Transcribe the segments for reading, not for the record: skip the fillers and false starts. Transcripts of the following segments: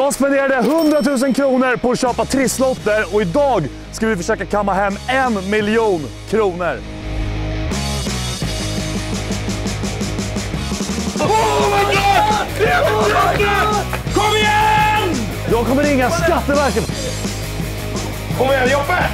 Jag spenderade 100 000 kronor på att köpa trisslotter och idag ska vi försöka kamma hem 1 miljon kronor. Oh my god! Det är kom igen! Jag kommer ringa Skatteverket. Kom igen, Joppe!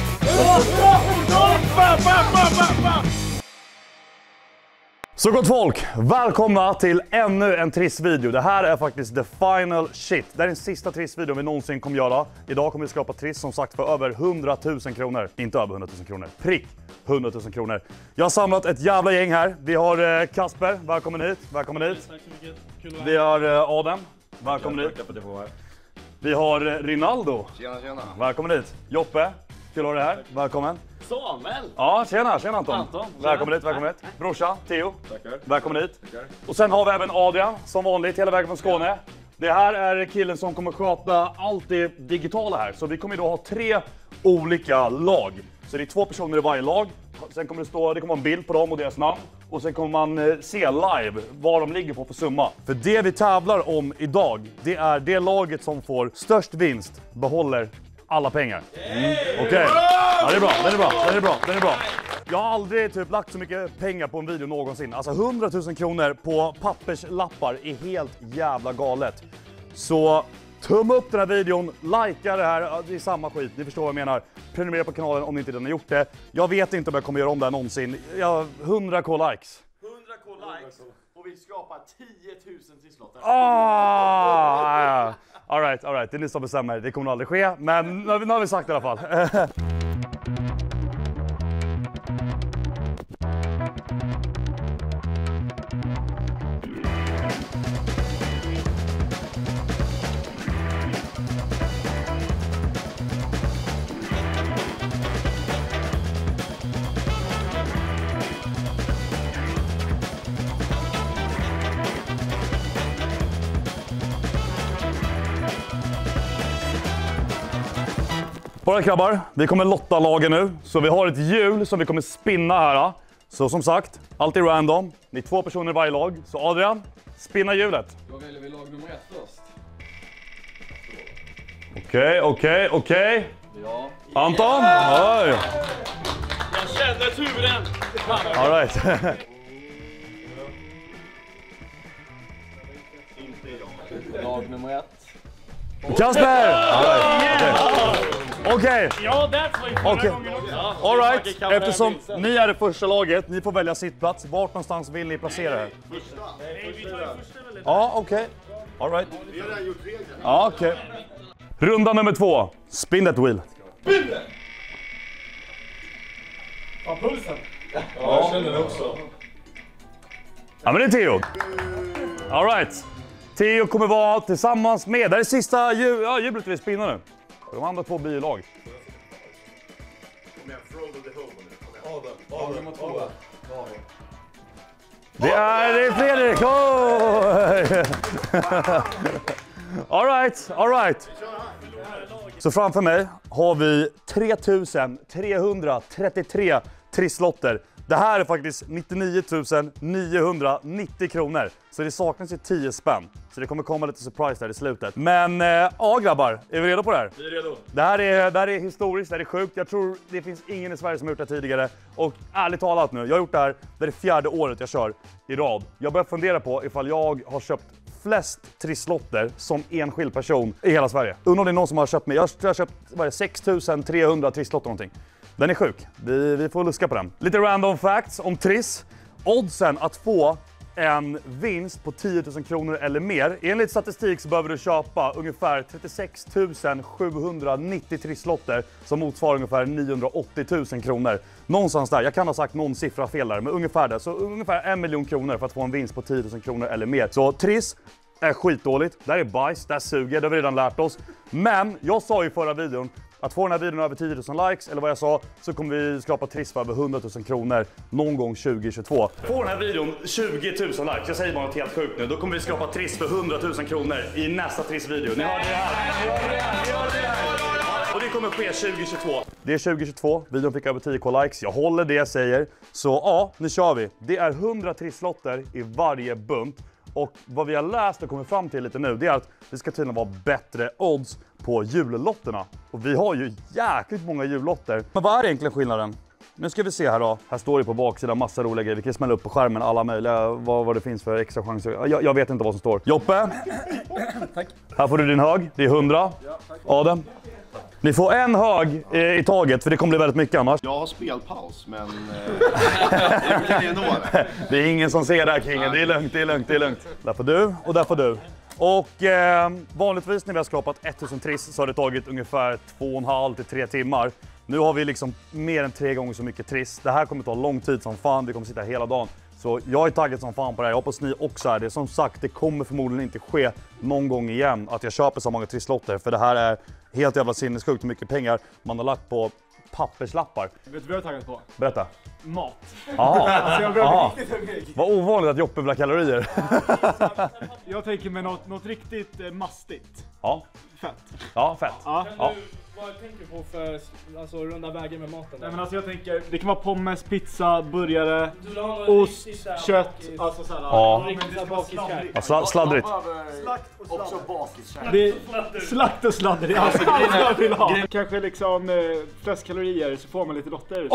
Så gott folk, välkomna till ännu en trissvideo. Det här är faktiskt the final shit. Det är den sista trissvideon vi någonsin kommer göra. Idag kommer vi skapa triss som sagt för över 100 000 kronor. Inte över 100 000 kronor, prick 100 000 kronor. Jag har samlat ett jävla gäng här. Vi har Kasper, välkommen hit. Välkommen hit. Tack så mycket. Kul att Vi har Adam, välkommen hit. Vi har Rinaldo. Tjena. Välkommen hit. Joppe, kul att ha dig här. Välkommen. Samuel! Ja, tjena Anton. Anton, Välkommen tjena. hit, välkommen hit. Brorsa, Theo. Tackar. Välkommen hit. Tackar. Och sen har vi även Adrian, som vanligt, hela vägen från Skåne. Det här är killen som kommer sköta allt det digitala här. Så vi kommer då ha 3 olika lag. Så det är 2 personer i varje lag. Sen kommer det kommer vara en bild på dem och deras namn. Och sen kommer man se live vad de ligger på för summa. För det vi tävlar om idag, det är det laget som får störst vinst behåller alla pengar. Okej. Ja, det är bra, den är bra. Jag har aldrig typ lagt så mycket pengar på en video någonsin. Alltså 100 000 kronor på papperslappar är helt jävla galet. Så tumma upp den här videon, likea det här, det är samma skit, ni förstår vad jag menar. Prenumerera på kanalen om ni inte redan har gjort det. Jag vet inte om jag kommer göra om det här någonsin. 100k likes. 100k likes och vi skapar 10 000 trisslotter. All right, det är ni som bestämmer. Det kommer aldrig ske, men nu har vi sagt det i alla fall. Bra grabbar, vi kommer lotta lagen nu. Så vi har ett hjul som vi kommer spinna här. Så som sagt, allt är random. Ni är 2 personer i varje lag. Så Adrian, spinna hjulet. Då väljer vi lag nummer 1 först. Okej. Ja. Anton? Oj. Jag känner turen! All right. Lag nummer 1. Kasper! Okej. Ja, that's what förra Okej. gången också. All right. Eftersom ni är det första laget, ni får välja sittplats. Vart någonstans vill ni placera er? Nej, vi tar det första eller? Ja, okej. All right. Vi har redan gjort reglerna. Ja, okej. Runda nummer 2. Spin that wheel. Ja, pulsen. Ja, jag känner det också. Ja, men det är Theo. All right. Theo kommer vara tillsammans med... Det är sista hjulet vi spinnar nu. De andra 2 blir i lag. Lag nummer 2. Det är Fredrik! All right. Så framför mig har vi 3333 trisslotter. Det här är faktiskt 99 990 kronor. Så det saknas ju 10 spänn. Så det kommer komma lite surprise där i slutet. Men ja grabbar, är vi redo på det här? Vi är redo. Det här är historiskt, det här är sjukt. Jag tror det finns ingen i Sverige som har gjort det tidigare. Och ärligt talat nu, jag har gjort det här, det är 4:e året jag kör i rad. Jag börjar fundera på ifall jag har köpt flest trisslotter som enskild person i hela Sverige. Undrar om det är någon som har köpt mig. Jag har köpt 6300 trisslotter någonting. Den är sjuk. Vi får luska på den. Lite random facts om triss. Oddsen att få en vinst på 10 000 kronor eller mer. Enligt statistik så behöver du köpa ungefär 36 790 trisslotter som motsvarar ungefär 980 000 kronor. Någonstans där, jag kan ha sagt någon siffra fel där, men ungefär där. Så ungefär 1 miljon kronor för att få en vinst på 10 000 kronor eller mer. Så triss är skitdåligt. Det här är bajs, det här suger, det har vi redan lärt oss. Men jag sa i förra videon att få den här videon över 10 000 likes, eller vad jag sa, så kommer vi skapa triss för över 100 000 kronor någon gång 2022. Får den här videon 20 000 likes, jag säger bara något helt sjukt nu, då kommer vi skapa triss för 100 000 kronor i nästa trissvideo. Ni hörde det här! Och det kommer ske 2022. Det är 2022, videon fick över 10k likes, jag håller det jag säger. Så ja, nu kör vi. Det är 100 trisslotter i varje bunt. Och vad vi har läst och kommit fram till lite nu, det är att det ska tydligen vara bättre odds på jullotterna. Och vi har ju jäkligt många jullotter. Men vad är egentligen skillnaden? Nu ska vi se här då. Här står det på baksidan massa roliga grejer. Vi kan smälla upp på skärmen alla möjliga, vad det finns för extra chanser. Jag vet inte vad som står. Joppe! Tack. Här får du din hög. Det är 100. Ja, tack. Adam. Ni får en hög i taget, för det kommer bli väldigt mycket annars. Jag har spelpaus, men det kan ju nå det. Det är ingen som ser det här, Kingen. Det är lugnt, det är lugnt, det är lugnt. Där får du och där får du. Och vanligtvis när vi har skrapat 1000 triss så har det tagit ungefär 2,5 till 3 timmar. Nu har vi liksom mer än 3 gånger så mycket triss. Det här kommer ta lång tid som fan, vi kommer sitta hela dagen. Så jag är taggad som fan på det här, jag hoppas ni också är det. Som sagt, det kommer förmodligen inte ske någon gång igen att jag köper så många trisslotter. För det här är helt jävla sinnessjukt hur mycket pengar man har lagt på papperslappar. Vet du vad jag är taggad på? Berätta. Mat. Aha. Alltså jag blir riktigt hungrig. Vad ovanligt att Joppe vill ha kalorier. Jag tänker med något riktigt mastigt. Ja. Fett. Ja, fett. Ja. Ja. Vad tänker du på för alltså, runda vägen med maten? Nej, men alltså jag tänker, det kan vara pommes, pizza, burgare, ost, kött, alltså såhär. Ja. Ja, sladdrigt. Slakt och också bakiskärn. Det är slakt och sladder, det är allt jag vill ha. Kanske liksom flest kalorier så får man lite lotter.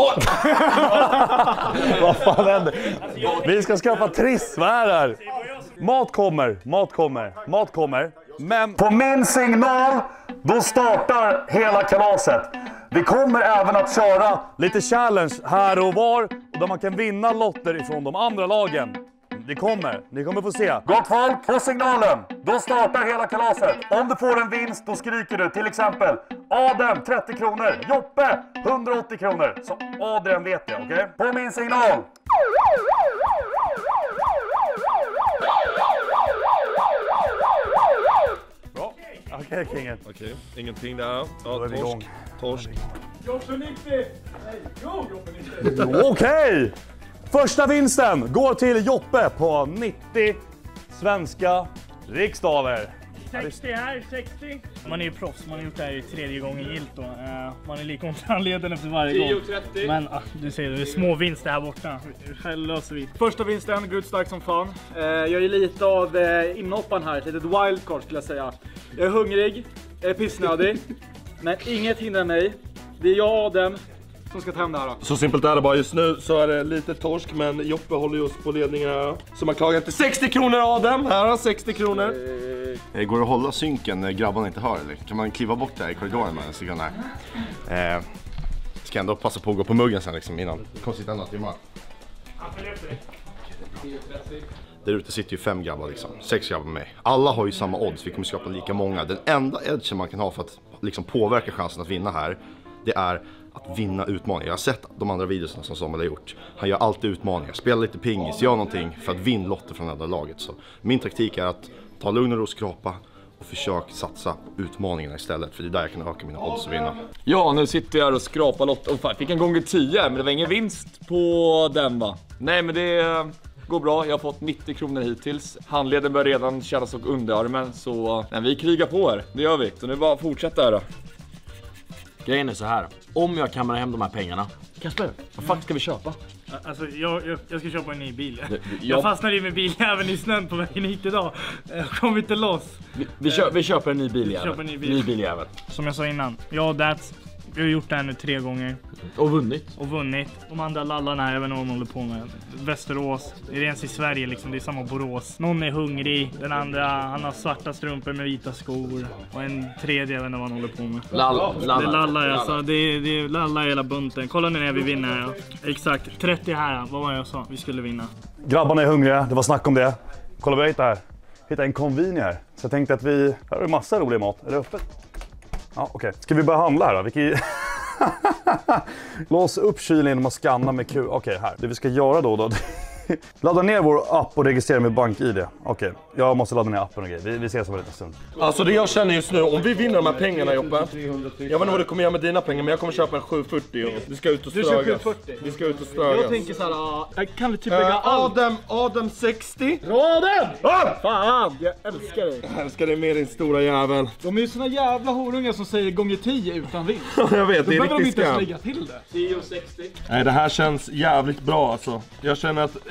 Vad fan händer? Vi ska skaffa triss, vad är det här? Mat kommer, mat kommer, mat kommer. Men på min signal, då startar hela kalaset. Vi kommer även att köra lite challenge här och var, där man kan vinna lotter ifrån de andra lagen. Det kommer, ni kommer få se. Gott folk, på signalen, då startar hela kalaset. Om du får en vinst, då skriker du till exempel Adam 30 kronor, Joppe 180 kronor. Så Adrian vet det, okej? På min signal. Bra. Okej, Kingen. Okej, ingenting där. Ja, Då är vi igång. Torsk. Joppe 90! Nej, jo Joppe 90! Okej! Första vinsten går till Joppe på 90 svenska riksdaler. 60 här, 60. Man är ju proffs, man har gjort det här i 3:e gången gillt då. Man är lika ont i handleden efter varje gång. 10-30. Men du ser, det är små vinster här borta. Själv löser vi. Första vinsten, Gud stark som fan. Jag är lite av inhopparen här, ett litet wildcard skulle jag säga. Jag är hungrig, jag är pissnödig, men inget hindrar mig. Det är jag och Adam som ska ta hem det här då. Så simpelt är det bara. Just nu så är det lite torsk, men Joppe håller ju oss på ledningen här. Så man klagar inte 60 kronor Adam. Här har 60 kronor. Går det att hålla synken när grabbarna inte hör, eller? Kan man kliva bort där i korridoren med en sekund här? Ska ändå passa på att gå på muggen sen liksom innan. Kommer sitta några timmar. Där ute sitter ju 5 grabbar liksom, 6 grabbar med mig. Alla har ju samma odds, vi kommer skapa lika många. Den enda edgen man kan ha för att liksom påverka chansen att vinna här, det är att vinna utmaningar. Jag har sett de andra videorna som Samuel har gjort. Han gör alltid utmaningar, spelar lite pingis, gör någonting för att vinna lotter från det andra laget. Så min taktik är att ta lugn och ro, skrapa och försök satsa på utmaningarna istället. För det är där jag kan öka mina odds att vinna. Ja, nu sitter jag här och skrapar lotter. Fan, fick en gånger 10, men det var ingen vinst på den va? Nej, men det går bra. Jag har fått 90 kronor hittills. Handleden börjar redan kännas och underarmen. Så nej, vi krigar på här, det gör vi. Så nu bara fortsätta här då. Grejen är så här. Om jag kammar hem de här pengarna, Kasper, vad fan ska vi köpa? Alltså jag ska köpa en ny bil. Jag fastnade ju med biljäveln i snön på vägen hit idag. Jag kom inte loss. Vi köper en ny biljävel. Köper en ny biljävel. Som jag sa innan, jag och Dats, vi har gjort det här nu 3 gånger. Och vunnit. De andra lallarna här, jag vet inte vad de håller på med. Västerås, det är ens i Sverige liksom, det är samma Borås. Någon är hungrig, den andra han har svarta strumpor med vita skor. Och en tredje, jag vet inte vad han håller på med. Det är lallar alltså, det är lallar hela bunten. Kolla nu när vi vinner. Ja. Exakt, 30 här, vad var jag sa? Vi skulle vinna. Grabbarna är hungriga, det var snack om det. Kolla vad jag hittade här. Hittade en konvini här. Så jag tänkte att här har vi massa rolig mat. Är det öppet? Ja, okej. Ska vi börja handla här då? Lås upp kylen genom att scanna med Q. Okej, här. Det vi ska göra då. Ladda ner vår app och registrera med BankID. Okej, jag måste ladda ner appen och grejer. Vi ses om en liten stund. Alltså det jag känner just nu, om vi vinner de här pengarna Joppe. Jag vet inte vad du kommer göra med dina pengar, men jag kommer köpa en 740 och vi ska ut och strögas. Du köper 740? Vi ska ut och strögas. Jag tänker såhär, jag kan typ lägga allt. Adam 60. Adam! Fan, jag älskar dig. Jag älskar dig med din stora jävel. De är ju såna jävla horungar som säger gånger 10 utan vinst. Jag vet, det är behöver de riktigt inte ens skam. lägga till det. 10,60. Nej, det här känns jävligt bra alltså. Jag känner att, är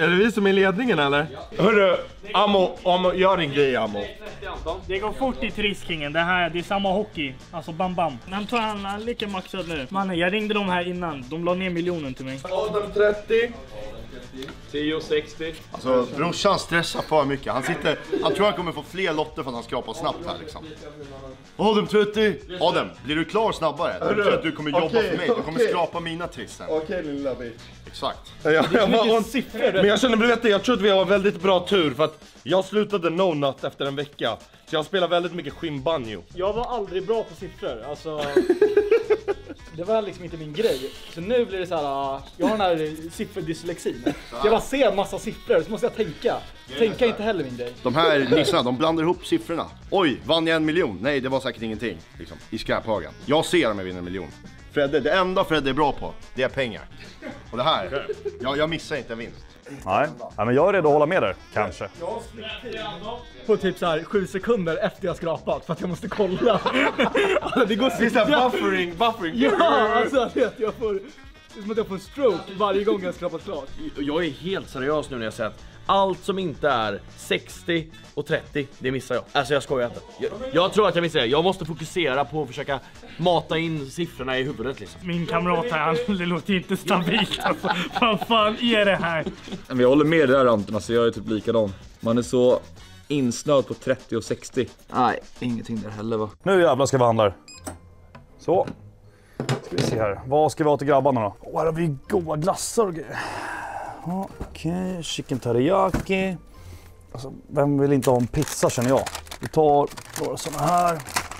det vi som är i ledningen eller? Hörru, Amo, gör din grej Amo. Det går fort i Trisskingen, det är samma hockey. Alltså bam bam. Men tror han lika maxad nu. Mannen, jag ringde dem här innan. De la ner miljonen till mig. Adam 30. 10,60. Alltså brorsan stressar för mycket. Han tror han kommer få fler lotter för att han skrapar snabbt här liksom. Adam 30. Adam, blir du klar snabbare? Jag tror att du kommer jobba för mig. Du kommer skrapa mina tristen. Okej, lilla bitch. Exakt. Men jag känner, jag tror att vi har väldigt bra tur för att jag slutade no nut efter en vecka. Så jag spelar väldigt mycket skinbanjo. Jag var aldrig bra på siffror, alltså. Det var liksom inte min grej. Så nu blir det så här, jag har den här sifferdyslexin. Så jag bara ser en massa siffror, så måste jag tänka. Tänka inte heller min grej. De här nissarna, de blandar ihop siffrorna. Oj, vann jag 1 miljon? Nej, det var säkert ingenting. Liksom, i skräphagen. Jag ser om jag vinner 1 miljon. Fredde, det enda Fredde är bra på, det är pengar. Och det här, jag missar inte en vinst. Nej, men jag är redo att hålla med där, kanske. På typ så här 7 sekunder efter jag skrapat för att jag måste kolla. Det går Det är såhär buffering. Ja, alltså jag får... Det är som att jag får en stroke varje gång jag skrapat klart. Jag är helt seriös nu när jag säger att allt som inte är 60 och 30, det missar jag. Alltså jag skojar inte. Jag tror att jag missar det. Jag måste fokusera på att försöka mata in siffrorna i huvudet liksom. Min kamrat här, det låter inte stabilt. Alltså, vad fan är det här? Men jag håller med där Anton, alltså jag är typ likadan. Man är så insnöd på 30 och 60. Nej, ingenting där heller va. Nu jävlar ska vi handla. Så. Ska vi se här. Vad ska vi ha till grabbarna då? Här har vi goda glassar och grejer. Okej, chicken teriyaki. Alltså, vem vill inte ha en pizza känner jag? Vi tar några sådana här.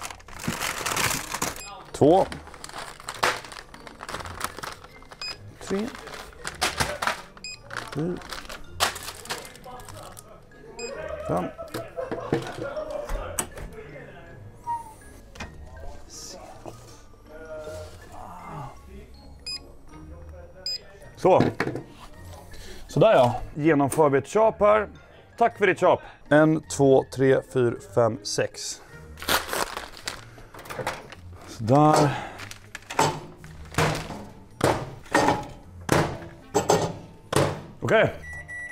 2. 3. 4. 5. Så där ja, genomför vi ett köp här. Tack för ditt köp. 1, 2, 3, 4, 5, 6. Så där. Okej.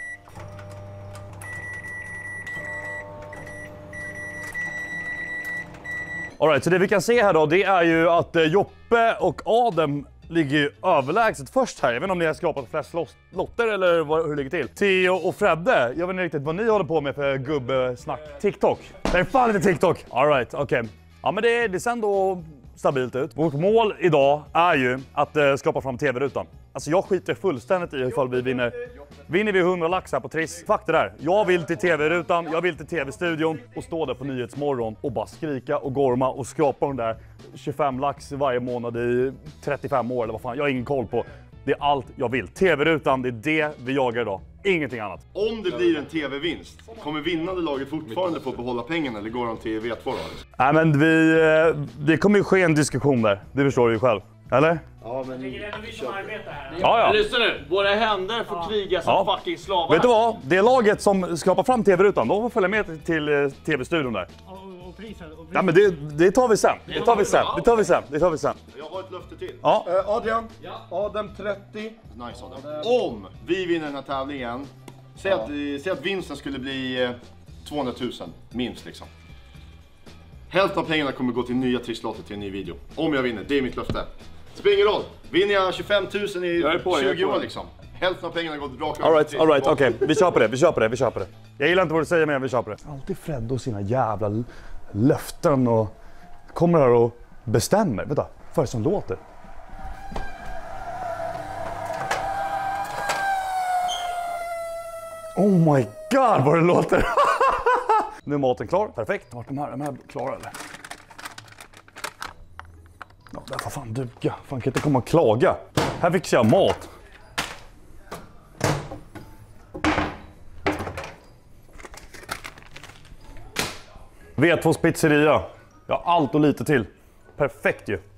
All right, så det vi kan se här då, det är ju att Joppe och Adam ligger ju överlägset först här. Jag vet inte om ni har skrapat flest lotter eller hur det ligger till. Theo och Fredde, jag vet inte riktigt vad ni håller på med för gubbsnack. TikTok. Det är fan inte TikTok. All right, okej. Ja, men det ser ändå stabilt ut. Vårt mål idag är ju att skapa fram tv-rutan. Alltså jag skiter fullständigt i ifall vi vinner. Vinner vi 100 lax här på Triss. Fuck det där. Jag vill till tv-rutan, jag vill till tv-studion och stå där på Nyhetsmorgon och bara skrika och gorma och skrapa de där 25 lax varje månad i 35 år eller vad fan. Jag har ingen koll på. Det är allt jag vill. TV-rutan, det är det vi jagar idag. Ingenting annat. Om det blir en tv-vinst, kommer vinnande laget fortfarande få behålla pengarna eller går de till V2 då? Nej men det kommer ju ske en diskussion där. Det förstår du ju själv. Eller? Ja, men Ja. lyssna nu, våra händer får kriga som fucking slavar. Vet du vad? Det laget som skapar fram tv-rutan, de får följa med till tv-studion där. Och priset. Ja, men det tar vi sen. Det tar vi sen. Jag har ett löfte till. Ja. Adrian, Adam 30. Nice Adam. Om vi vinner den här tävlingen, säg att vinsten skulle bli 200 000 minst liksom. Hälften av pengarna kommer gå till nya trisslotter till en ny video. Om jag vinner, det är mitt löfte. Spelar ingen roll. Vinner jag 25 000 i 20 år liksom. Hälften av pengarna går rakt. All right, okej. Vi köper det. Jag gillar inte vad du säger, men vi köper det. Alltid Fred och sina jävla löften och kommer här och bestämmer. Vänta, vad är det som låter? Oh my god, vad det låter! Nu är maten klar. Perfekt. Vart de här klara eller? Ja, det får fan duga. Fan kan inte komma och klaga. Här fixar jag mat. V2s pizzeria. Ja, allt och lite till. Perfekt ju.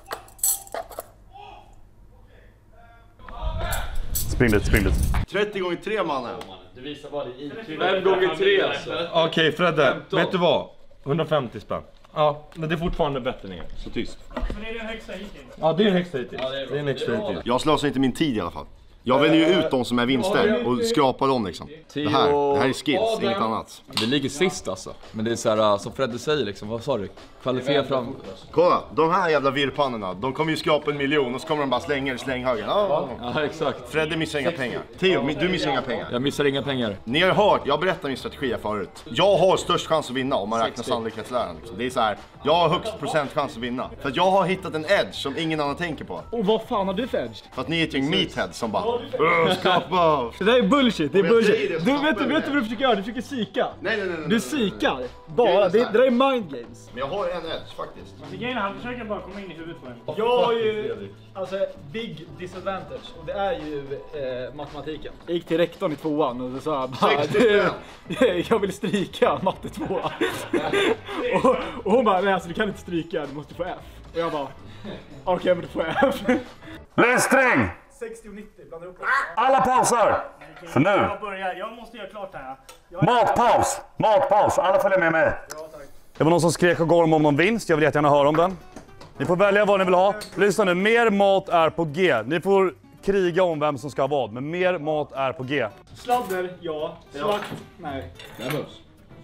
Spring dit. 30 gånger 3 mannen. Det visar bara din IQ. 5 gånger 3 alltså. Okej, Fredde, vet du vad? 150 spänn. Ja, men det är fortfarande bättre ner. Så tyst. Men det är den högsta hittills. Ja, det är den högsta hittills. Det är den högsta hittills. Jag slösar inte min tid i alla fall. Jag väljer ju ut de som är vinster och skrapar dem liksom. Det här är skills, inget annat. Vi ligger sist alltså. Men det är så här, som Fredde säger liksom, vad sa du? Kvalitet fram. Kolla, de här jävla virrpannorna, de kommer ju skrapa 1 miljon och så kommer de bara slänga i slänghagen. Ja, exakt. Fredde missar inga pengar. Theo, du missar inga pengar. Jag missar inga pengar. Ni har hört, jag berättade min strategi förut. Jag har störst chans att vinna om man räknar sannolikhetsläran. Liksom. Det är så här, jag har högst procentchans att vinna. För att jag har hittat en edge som ingen annan tänker på. Och vad fan har du för edge? För att ni är ett gäng meatheads som bara skapa. Det där är bullshit, det är bullshit. det, Du vet vad du försöker göra? Du försöker psyka. Nej. Du psykar. Bara, det där är mind games. Men jag har en edge faktiskt. Han försöker bara komma in i huvudet på en. Jag har ju alltså big disadvantage och det är ju matematiken. Jag gick till rektorn i 2:an och så sa jag bara, jag vill stryka matte 2. och hon bara, nej alltså du kan inte stryka, du måste få F. Och jag bara, okej, men du får F. Läs sträng! 60 och 90, blandar upp. Alla pausar! För nu. Jag måste göra klart det här. Matpaus! Alla följer med mig. Det var någon som skrek och gorm om någon vinst. Jag vill jättegärna höra om den. Ni får välja vad ni vill ha. Lyssna nu, mer mat är på G. Ni får kriga om vem som ska ha vad, men mer mat är på G. Sladder, ja. Slakt, nej. Det behövs.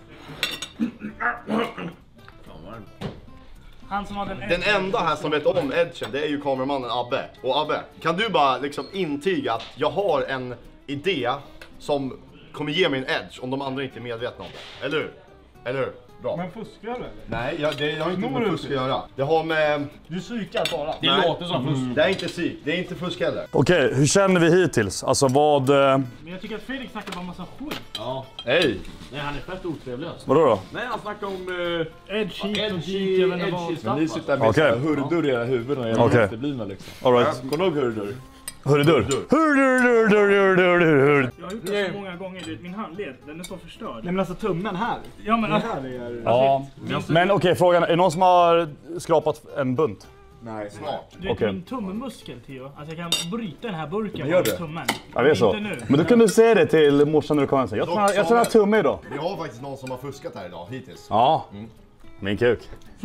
Han som hade Den enda här som vet om edgen, det är ju kameramannen Abbe. Och Abbe, kan du bara liksom intyga att jag har en idé som kommer ge mig en edge om de andra inte är medvetna om det? Eller hur? Eller hur? Bra. Men fuskar du eller? Nej, det har inte med fusk att göra. Det har med... Du psykar bara. Det låter som fusk. Det är inte psyk, det är inte fusk heller. Okej, hur känner vi hittills? Alltså vad... Men jag tycker att Fredrik snackar bara massa skit. Ja. Hej! Nej, han är fett otrevlig alltså. Vadå då? Nej, han snackar om Edge hit och dit, jag vet inte vad. Ni sitter där med Okej. hurdur i era huvuden och era Okej. efterblivna liksom. All right. Kommer du ihåg hurdur? Hurdur. Jag har gjort det så många gånger, du vet, min handled, den är så förstörd. Nej men alltså tummen här. Ja men alltså, Här är... Ja, men okej, frågan är det någon som har skrapat en bunt? Nej, snart. du vet okej. min tummuskel, Theo. Alltså jag kan bryta den här burken gör med det. tummen. Ja, det är så. Inte nu. Men du kunde säga det till morsan när du kom hem. Jag tror jag tumme idag. Vi har faktiskt någon som har fuskat här idag, hittills. Ja, min kuk.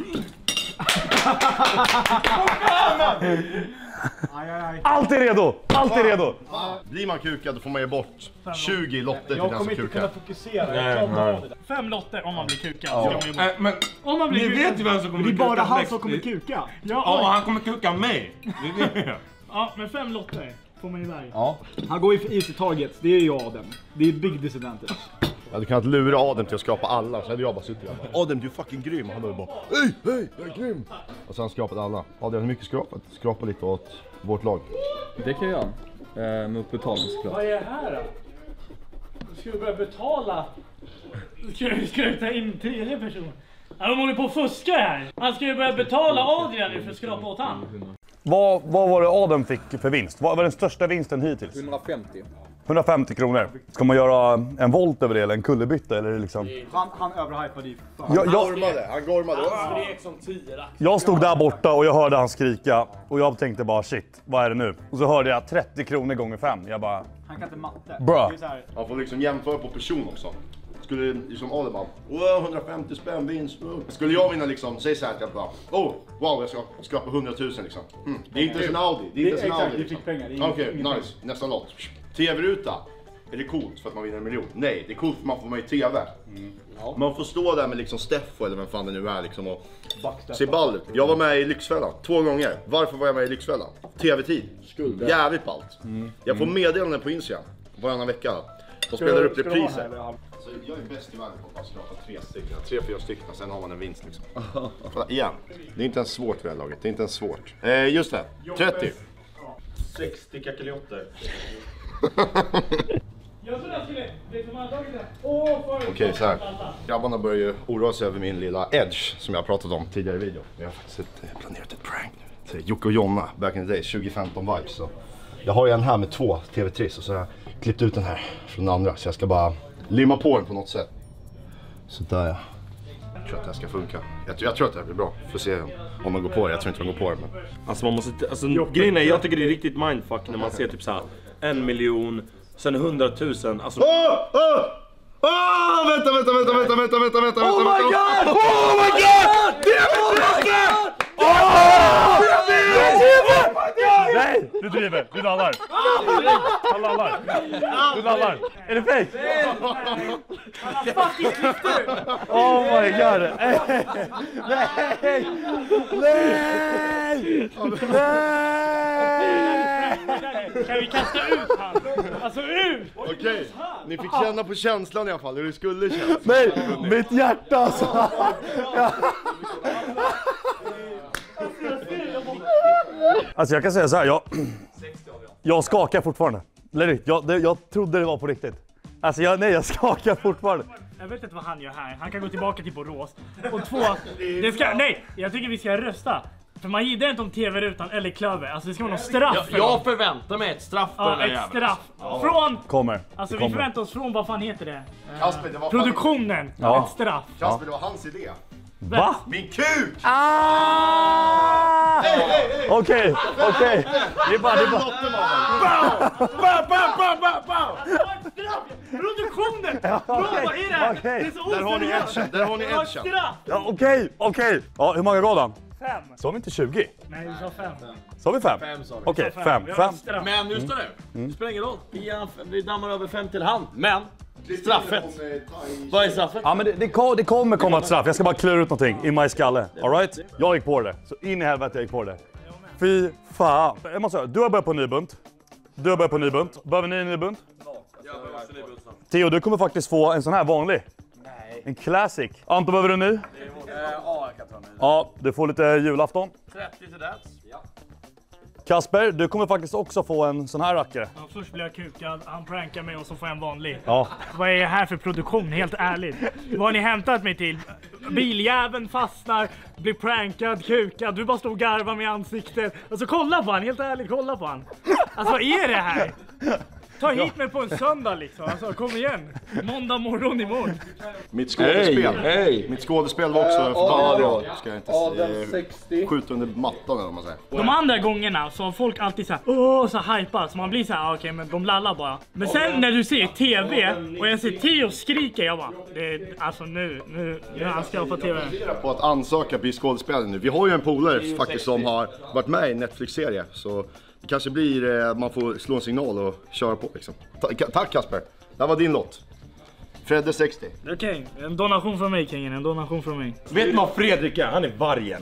Allt är redo! Allt är redo! Blir man kukad då får man ge bort 20 lotter till Jag den som kommer inte kunna kukar. fokusera. 5 lotter om man blir kukad. Ska man ju bara- Men Om man blir ni kukad. vet ju vem som kommer Det är bara kuka han mest. som kommer kuka. Ja, han kommer kuka mig. Ja, men 5 lotter får man iväg. Han går i easy targets, det är jag den. Det är big disadvantage. Jag hade kunnat lura Adam till att skrapa alla, så hade jag bara suttit där och bara, Adam, du är fucking grym. Han hade bara, hej, jag är grym. Och sen skrapat alla. Adam, hur mycket skrapat? Skrapa lite åt vårt lag. Det kan jag. Med betalning såklart. Vad är det här då? Ska vi börja betala? Ska du ta in 3 personer? Ja, de håller på att fuska här. Han ska ju börja betala Adrian nu för att skrapa åt han. Vad var det Adam fick för vinst? Vad var den största vinsten hittills? 150. 150 kronor. Ska man göra en volt över det eller en kullerbytta eller liksom? Han överhypade ju. Han gormade. Jag stod där borta och jag hörde han skrika och jag tänkte bara shit, vad är det nu? Och så hörde jag 30 kronor gånger 5. Jag bara, Han kan inte matte. Bra. Det är så här, Han får liksom jämföra på person också. Skulle liksom Adam bara, 150 spänn vinst. Skulle jag vinna liksom, säg så här att jag bara, wow, jag ska skrapa 100 000 liksom. Det är inte en Audi, det är inte en exakt, Audi du liksom. fick pengar, det är Okej, ingenting. nice, nästa lott. TV-ruta, är det coolt för att man vinner 1 miljon? Nej, det är coolt för att man får med i TV. Man får stå där med liksom Steffo eller vem fan det nu är liksom och se ball ut. Jag var med i Lyxfällan 2 gånger. Varför var jag med i Lyxfällan? TV-tid. Jävligt ballt. Jag får meddelanden på Instagram varannan vecka. De spelar upp repriser. Så jag är bäst i världen på att bara skrapa 3-4 stycken, sen har man en vinst liksom. Igen, det är inte ens svårt för det här laget, det är inte ens svårt. Just det, 30. 60 kakeljotter. Jag tror jag skulle... Det som har tagit det. Okej, så här. Grabbarna börjar ju oroa sig över min lilla edge som jag pratat om tidigare i videon. Jag har faktiskt planerat ett prank nu. Så Jocke och Jonna, back in the days, 2015 vibes. Så. Jag har ju en här med 2 TV-triss och så har jag klippt ut den här från den andra. Så jag ska bara limma på den på något sätt. Så där ja. Jag tror att det här ska funka. Jag tror att det här blir bra. Får se om de går på det. Jag tror inte de går på det. Men... Alltså man måste, grejen är, jag tycker det är riktigt mindfuck när man ser typ såhär 1 miljon, sen 100 000. Alltså... Vänta! Oh my god! oh my god! Nej, Du driver, du nallar. Han nallar. Du nallar. Är det fake? Oh my god. Nej! Nej! Nej! Kan vi kasta ut han? Alltså ut! Okej, ni fick känna på känslan i alla fall, hur det skulle kännas. Nej, mitt hjärta alltså. Alltså jag kan säga så här, jag skakar fortfarande. Jag trodde det var på riktigt. Alltså jag skakar fortfarande. Jag vet inte vad han gör här. Han kan gå tillbaka till Borås. Och jag tycker vi ska rösta. För man gillar inte om tv-rutan eller klöver. Alltså det ska vara någon straff. Jag förväntar mig ett straff på den här ett jäveln. straff. Från... Kommer. Alltså vi förväntar oss från, vad fan heter det? Kasper, det var Produktionen. Ja. Ett straff. Kasper, det var hans idé. Va? Min kuk! Okej. Det är bara... Produktionen! Vad är det här? Okej. Det är så Där har ni edgen, där har ni edgen. Ja, okej. Ja, hur många gav han? 5. Sa vi inte 20? Nej, vi sa 5. Sa vi 5? 5 sa vi. Okej, 5. Men just nu, det spelar ingen roll. Vi dammar över 5 till hand. Men straffet. Vad är straffet? Ja, men det kommer komma ett straff. Jag ska bara klura ut någonting i my skalle. All right? Jag gick på det. Så in i helvete jag gick på det. Fy fan. Jag måste säga, du har börjat på nybunt. Behöver ni en nybunt? Theo, du kommer faktiskt få en sån här vanlig. Nej. En classic. Anton, behöver du en ny? Ja, jag kan ta en ny. Ja, du får lite julafton. 30 till döds. Ja. Kasper, du kommer faktiskt också få en sån här rackare. Ja, först blir jag kukad, han prankar mig och så får jag en vanlig. Ja. Vad är det här för produktion, helt ärligt? Vad har ni hämtat mig till? Biljäveln fastnar, blir prankad, kukad, du bara står och garvar med ansiktet. Alltså kolla på han, helt ärligt, kolla på han. Alltså vad är det här? Ta hit mig på en söndag liksom, alltså kom igen. Måndag morgon imorgon. Mitt skådespel. Mitt skådespel var också förbannat. Ska jag inte skjuta under mattan eller vad man säger. De andra gångerna så har folk alltid så hypat, så man blir okej, men de lallar bara. Men sen när du ser tv och jag ser Theo skrika, jag bara, alltså nu han ska få tv. På att ansöka bli skådespelare nu. Vi har ju en polare faktiskt som har varit med i en Netflix-serie, så det kanske blir, man får slå en signal och köra på liksom. Tack Kasper, det här var din lott. Fredde 60. Okej, en donation från mig, Kingen, en donation från mig. Vet du vad Fredrik är? Han är vargen.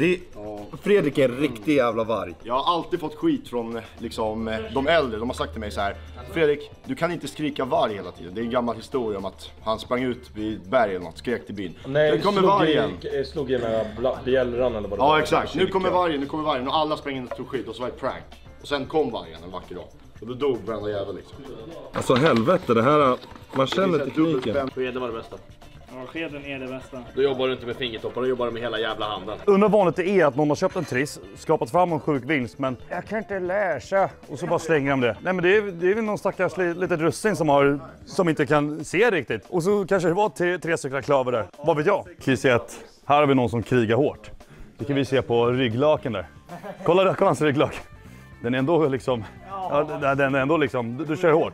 Fredrik är en riktig jävla varg. Jag har alltid fått skit från liksom, de äldre. De har sagt till mig så här: Fredrik, du kan inte skrika varg hela tiden. Det är en gammal historia om att han sprang ut vid berg eller något, skrek till byn. Nej, nu kommer vargen. Slog i med bjällran eller vad det var. Ja exakt, nu kommer vargen och alla sprang in och tog skit och så var det ett prank. Och sen kom vargen en vacker dag. Och då dog varenda jävel liksom. Alltså helvete, det här, man känner tekniken. Skeden var det bästa. Ja, skeden är det bästa. Då jobbar du inte med fingertoppar, då jobbar du med hela jävla handen. Undrar vanligt det är att någon har köpt en triss, skapat fram en sjuk vinst, men jag kan inte läsa. Och så bara slänger de det. Nej, men det är väl någon stackars litet russin som inte kan se riktigt. Och så kanske det var 3 stycken klöver där. Vad vet jag? Kisset, här har vi någon som krigar hårt. Det kan vi se på rygglöken där. Kolla hans rygglök. Den är ändå liksom, den är ändå liksom, du kör hårt.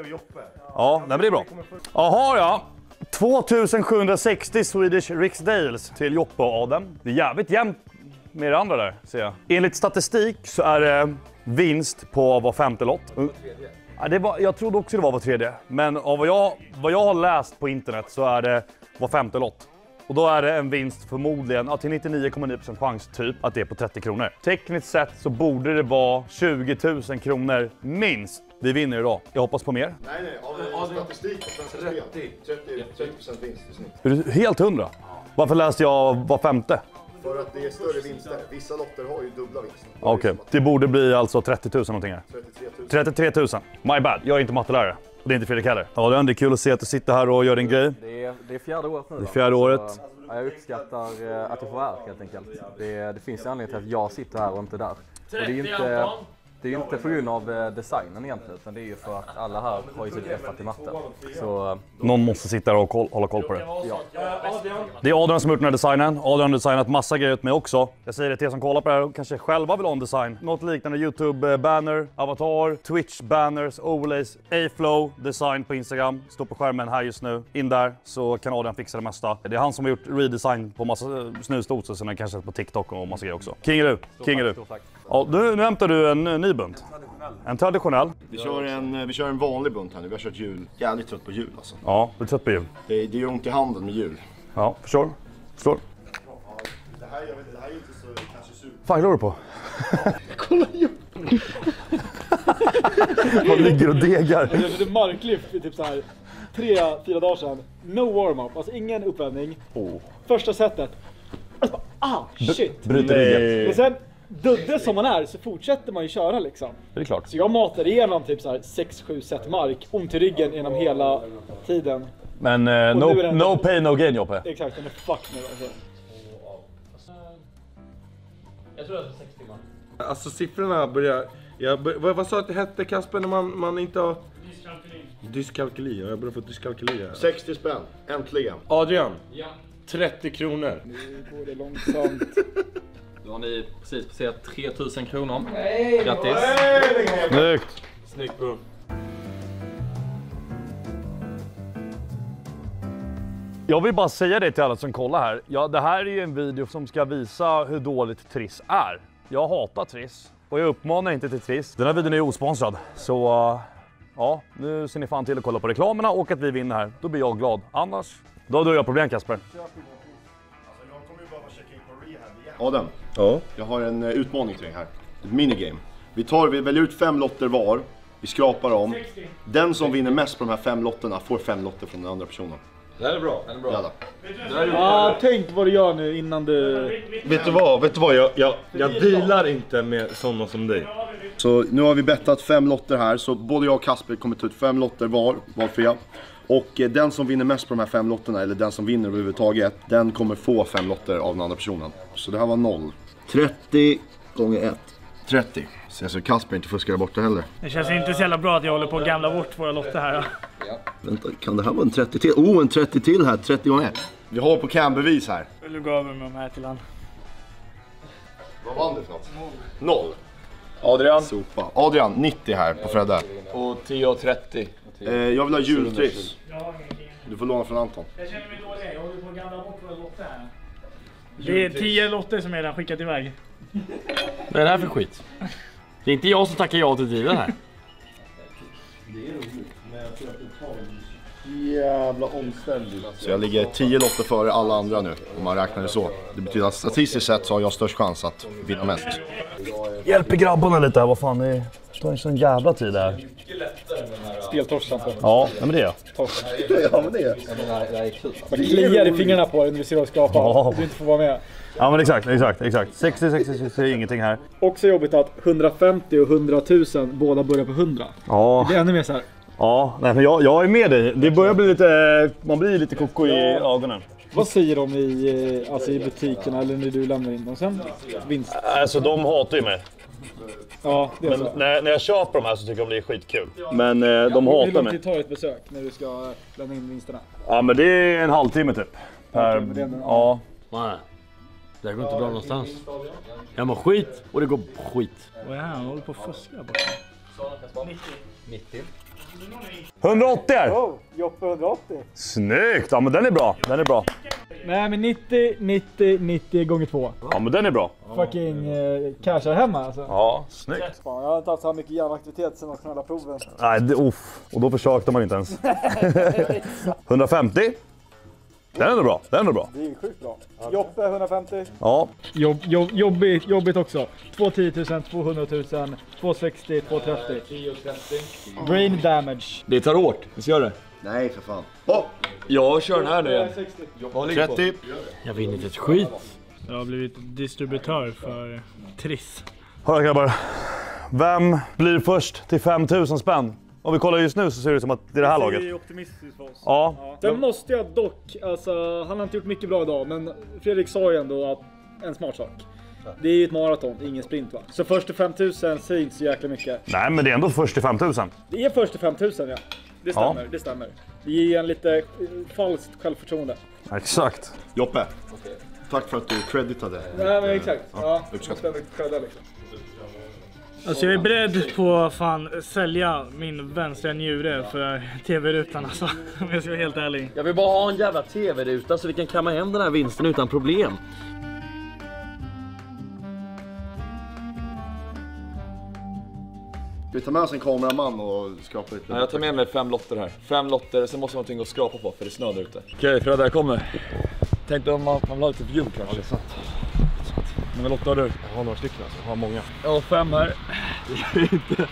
Ja, men det är bra. Jaha, ja. 2760 Swedish Riksdales till Joppe och Adam. Det är jävligt jämnt med det andra där, ser jag. Enligt statistik så är det vinst på var femte lott. Ja, jag trodde också det var tredje. Men av vad jag har läst på internet så är det var femte lott. Och då är det en vinst förmodligen till 99,9% chans typ att det är på 30 kronor. Tekniskt sett så borde det vara 20 000 kronor minst. Vi vinner idag. Jag hoppas på mer. Nej, av statistik på Svenska Spel. 30% vinst i snitt. Är du helt 100? Varför läste jag var femte? För att det är större vinster. Vissa lotter har ju dubbla vinster. Okej, det borde bli alltså 30 000 någonting här. 33 000. My bad, jag är inte mattelärare. Och det är inte Fredrik heller. Ja, det är ändå kul att se att du sitter här och gör din grej. Det är fjärde året nu. Det är fjärde året. Så, jag uppskattar att jag får vara här helt enkelt. Det finns en anledning till att jag sitter här och inte där. Och det är ju inte på grund av designen egentligen, utan det är ju för att alla här har ju sitt effat i matten. Så någon måste sitta här och hålla koll på det. ja. Det är Adrian som har gjort den här designen. Adrian har designat massa grejer åt mig också. Jag säger det till er som kollar på det här och kanske själva vill ha en design. Något liknande YouTube-banner, avatar, Twitch-banners, overlays, A-flow, design på Instagram. Står på skärmen här just nu. In där så kan Adrian fixa det mesta. Det är han som har gjort redesign på massa snusdosor som ni kanske sett på TikTok och massa grejer också. King är du. Ja, nu hämtar du en ny bunt. En traditionell. Vi kör en vanlig bunt här nu. Vi har kört jul. Jävligt trött på jul alltså. Ja, du är trött på jul. Det gör ont i handen med jul. Ja, förstår. Det här är inte så kanske super. Fan, glor du på? Kolla ju. Vad ligger och degar? Det är marklyft i typ så här 3-4 dagar sedan. No warm-up, alltså ingen uppvärmning. Första setet. Alltså bara, shit. Bryter ryggen. Och sen, dudde som man är, så fortsätter man ju köra liksom. Det är klart. Så jag matade igenom typ så här 6-7 set mark, ont i ryggen genom hela tiden. Men no pain, no gain, Joppe. Exakt, den är fuck nu alltså. Jag tror att det är 60 man. Alltså siffrorna börjar... Vad sa det hette Kasper när man inte har... Dyskalkyli. Jag börjar få dyskalkyli här. 60 spänn, äntligen. Adrian. Ja. 30 kronor. Nu går det långsamt. Då har ni precis passerat 3000 kronor. Grattis. Snyggt. Snyggt bro. Jag vill bara säga det till alla som kollar här. Ja, det här är ju en video som ska visa hur dåligt Triss är. Jag hatar Triss och jag uppmanar inte till Triss. Den här videon är osponsrad. Så ja, nu ser ni fan till att kolla på reklamerna och att vi vinner här. Då blir jag glad. Annars, då har jag problem Kasper. Adam, jag har en utmaning till dig här. Ett minigame. Vi väljer ut 5 lotter var. Vi skrapar dem. Den som vinner mest på de här 5 lotterna får 5 lotter från den andra personen. Det här är bra. Det är bra. Tänk vad du gör nu innan du... Vet du vad? Jag dealar inte med sådana som dig. Så nu har vi bettat 5 lotter här. Så både jag och Kasper kommer ta ut 5 lotter valfria. Och den som vinner mest på de här 5 lotterna, eller den som vinner överhuvudtaget, den kommer få 5 lotter av den andra personen. Så det här var 0. 30 gånger 1. 30. Så Kasper inte fuskar borta heller. Det känns inte så jävla bra att jag håller på att gamla bort våra lotter här. Vänta, kan det här vara en 30 till? En 30 till här, 30 gånger 1. Vi har på cambevis här. Vill du gå över med de här till han? Vad vann du för något? 0. Adrian. Sopa. Adrian, 90 här på Fredde. Och 10,30. Jag vill ha jultriss. Du får låna från Anton. Jag känner mig dålig, jag håller på att gamla bort våra lotter här. Det är 10 lotter som jag redan skickat iväg. Vad är det här för skit? Det är inte jag som tackar ja till tiden här. Jävla omständigt. Så jag ligger 10 lotter före alla andra nu, om man räknar det så. Det betyder att statistiskt sett så har jag störst chans att vinna mest. Hjälper grabbarna lite här, vad fan, det tar en sån jävla tid här. Speltorsk samtidigt. Ja, men det är jag. Ja, men det är. Man kliar i fingrarna på när du ser oss skrapa. Ja. Du inte får vara med. Ja, men exakt. 60 är ingenting här. Också jobbigt att 150 och 100 000 båda börjar på 100. Ja. Det är ännu mer så här. Ja, nej, men jag är med dig. Det börjar bli lite, man blir lite koko i ögonen. Vad säger de i butikerna eller när du lämnar in dem sen? Vinst. Alltså de hatar ju mig. Ja, det är Men så. när jag köper de här så tycker de det är skitkul. Men de Hur hatar lång mig. tid tar ett besök när du ska lämna in vinsterna? Ja, men det är en halvtimme typ. men det är ändå- Ja. Nej. Det här går inte bra någonstans. Jag mår skit och det går skit. Vad är det här? Han håller på att fuska borta. 90. 180 här. Oh, Joppe 180. Snyggt! Ja, men den är bra. Nej men 90 gånger 2. Ja, men den är bra. Fucking cashar hemma alltså. Ja, snyggt. Fan, jag har inte haft så här mycket hjärnaktivitet sen nationella proven. Nej, och då försökte man inte ens. 150. Den är nog bra. Det är sjukt bra. Joppe 150. Ja. Jobbigt också. 210 000, 200 000, 260, 230. Brain damage. Det tar hårt. Vi gör det. Nej, för fan. Jag kör den här nu igen. 30. Jag vinner inte ett skit. Jag har blivit distributör för Triss. Hörru grabbar. Vem blir först till 5000 spänn? Om vi kollar just nu så ser det ut som att det är det här laget. Det är optimistiskt för oss. Ja. Sen måste jag dock, alltså han har inte gjort mycket bra idag, men Fredrik sa ju ändå att en smart sak. Det är ju ett maraton, ingen sprint va? Så först till 5000 säger inte så jäkla mycket. Nej, men det är ändå först till 5000. Det är först till 5000 ja. Det stämmer. Det ger en lite falskt självförtroende. Exakt. Joppe, tack för att du creditade. Nej men exakt. Ja, uppskattat. liksom. Alltså jag är beredd på att fan sälja min vänstra njure för tv-rutan alltså. Om jag ska vara helt ärlig. Jag vill bara ha en jävla tv-ruta så vi kan kamma hem den här vinsten utan problem. Vi tar med oss en kameraman och skrapar lite. Ja, jag tar med mig 5 lotter här. 5 lotter, sen måste man ha någonting att skrapa på för det snöar ute. Okej, Fredde, jag kommer. Tänkte om man vill ha lite view kanske. Ja, det är sant. Hur många lotter har du? Jag har några stycken alltså, jag har många. Jag har 5 här. Det är inte...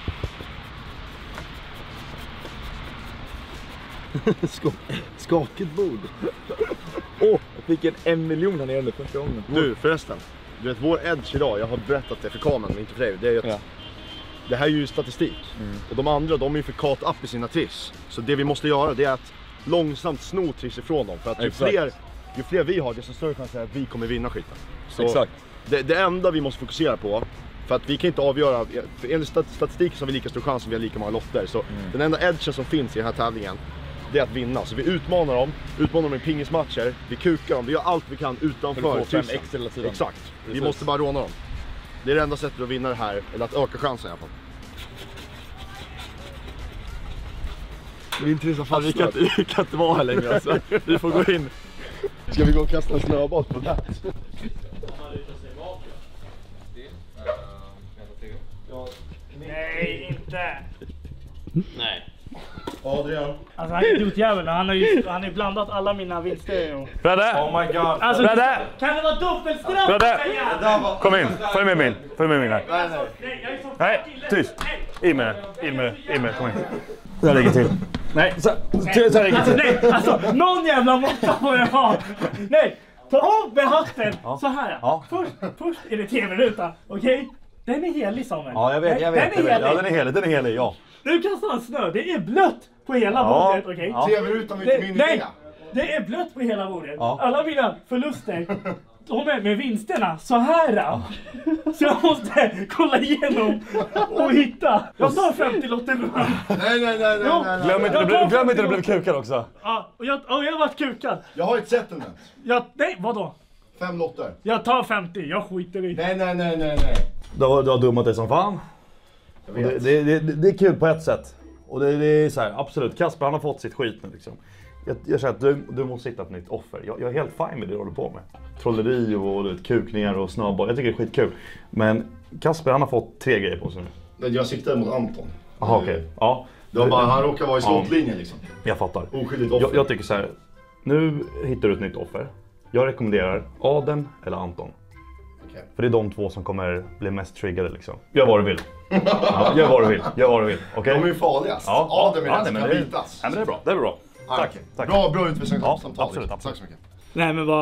Skakigt bord. Jag fick en 1 miljon här nere första gången. Du förresten, du vet vår edge idag, jag har berättat det för kameran men inte för dig. Det är ju att det här är ju statistik. Och de andra, de är ju för caught up i sina triss. Så det vi måste göra, det är att långsamt sno triss ifrån dem. För att ju fler vi har, desto större chans är att vi kommer vinna skiten. Så exakt. Det enda vi måste fokusera på, för att vi kan inte avgöra, för enligt statistiken så har vi lika stor chans som vi har lika många lotter. Så den enda edgen som finns i den här tävlingen, det är att vinna. Så vi utmanar dem i pingismatcher, vi kukar dem, vi gör allt vi kan utanför trissen. Exakt, vi måste bara råna dem. Det är det enda sättet att vinna det här, eller att öka chansen i alla fall. Min trissa fast. Vi kan inte vara här längre alltså. Vi får gå in. Ska vi gå och kasta en snöboll på det? Nej, inte. Nej. Adrian. Alltså han är idiotjäveln. Han har ju blandat alla mina vinster. Och... Fredde! Oh my god. Alltså, Fredde! kan det vara dubbelstraff? Fredde! Kom in, följ med min här. Nej, tyst. In med det, kom in. Där ligger till. Nej, så ligger till. Nej, alltså någon jävla måtta får jag ha. Nej, ta av med hatten. Så här. Ja. Först är det tv-ruta, okej? Den är helig, Samuel. Ja, jag vet. Den är helig, ja. Nu kastar han snö, det är blött på hela bordet, okej? Ja. TV-rutan var inte min idé. Nej, det är blött på hela bordet. Ja. Alla mina förluster, de är med vinsterna så här. Ja. Så jag måste kolla igenom och hitta. Jag tar 50 lotter. Nej. Glöm inte att du blev kukad också. Ja, och jag har varit kukad. Jag har ett settlement. Nej, vadå? 5 lotter. Jag tar 50, jag skiter i. Nej. Du har dummat dig som fan. Det är kul på ett sätt. Och det är så här, absolut, Kasper han har fått sitt skit nu liksom. Jag känner att du måste hitta ett nytt offer. Jag är helt fine med det du håller på med. Trolleri och kukningar och snöboll. Jag tycker det är skitkul. Men Kasper han har fått 3 grejer på sig nu. Jag siktade mot Anton. Jaha, okej. Ja. Det var bara, han råkar vara i slottlinjen liksom. Jag fattar. Oskyldigt offer. Jag tycker så här. Nu hittar du ett nytt offer. Jag rekommenderar Adam eller Anton. Okay. För det är de 2 som kommer bli mest triggade liksom. Gör vad du vill. Ja, gör vad du vill. Okay? De är ju farligast. Ja, Adam är den som kan bitas. Ja, men det är bra. Tack. Bra utvecklingssamtal. Ja, absolut. Tack så mycket. Nej men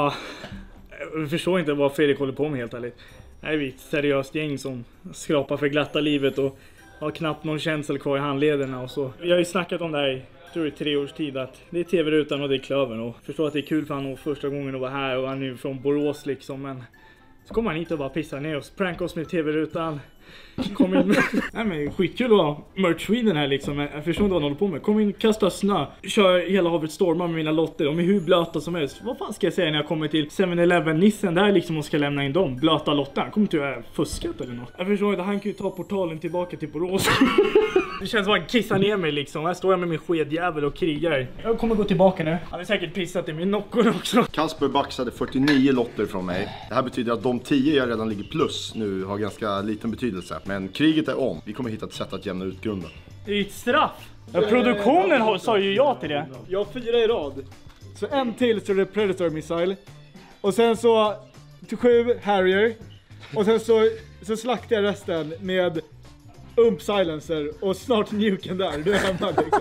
jag förstår inte vad Fredrik håller på med helt ärligt. Nej, vi är ett seriöst gäng som skrapar för glatta livet och har knappt någon känsel kvar i handlederna och så. Vi har ju snackat om det här i 3 års tid att det är tv-rutan och det är klövern och förstår att det är kul för han första gången att vara här och han är ju från Borås liksom, men så kommer han hit och bara pissar ner oss, prank oss med tv-rutan. Kom in. Nej men skitkul att ha Merch Sweden här liksom. Jag förstår inte vad han håller på med. Kom in, kasta snö. Kör hela havet stormar med mina lotter. De är hur blöta som helst. Vad fan ska jag säga när jag kommer till 7-Eleven-nissen där liksom och ska lämna in dem? Blöta lotter. Han kommer inte att fuskat eller något. Jag förstår inte, han kan ju ta portalen tillbaka till Borås. Det känns som att han kissar ner mig liksom. Här står jag med min skedjävel och krigar. Jag kommer gå tillbaka nu. Han har säkert pissat i min knockor också. Kasper baxade 49 lotter från mig. Det här betyder att de 10 jag redan ligger plus nu har ganska liten betydelse. Men kriget är om. Vi kommer hitta ett sätt att jämna ut grunden. Det är ett straff. Ja, produktionen sa ju ja till det. Jag har 4 i rad. Så en till så är det Predator Missile. Och sen så 7 Harrier. Och sen så slaktar jag resten med Ump Silencer och snart nuken där. Du är hemma liksom.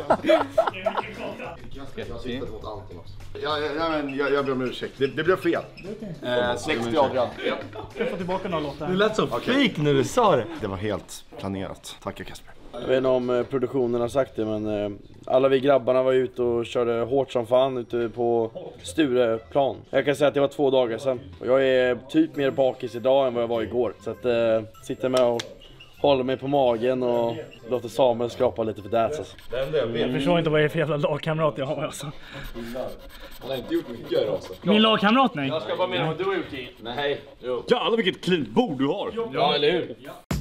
Jag sitter mot Anton också. Jag ber om ursäkt. Det blev fel. 60 Adrian. Jag får tillbaka några låtar. Du lät så fik när du sa det. Det var helt planerat. Tack Kasper. Jag vet inte om produktionen har sagt det, men alla vi grabbarna var ute och körde hårt som fan ute på Stureplan. Jag kan säga att det var 2 dagar sedan. Och jag är typ mer bakis idag än vad jag var igår. Så att sitter med och håller mig på magen och låter Samuel skrapa lite för dats alltså. Jag förstår inte vad det är för jävla lagkamrat jag har alltså. Han har inte gjort mycket alltså. Min lagkamrat, nej. Jag ska vara med vad du har gjort i. Nej. Jo. Jävlar vilket clean bord du har. Ja, eller hur?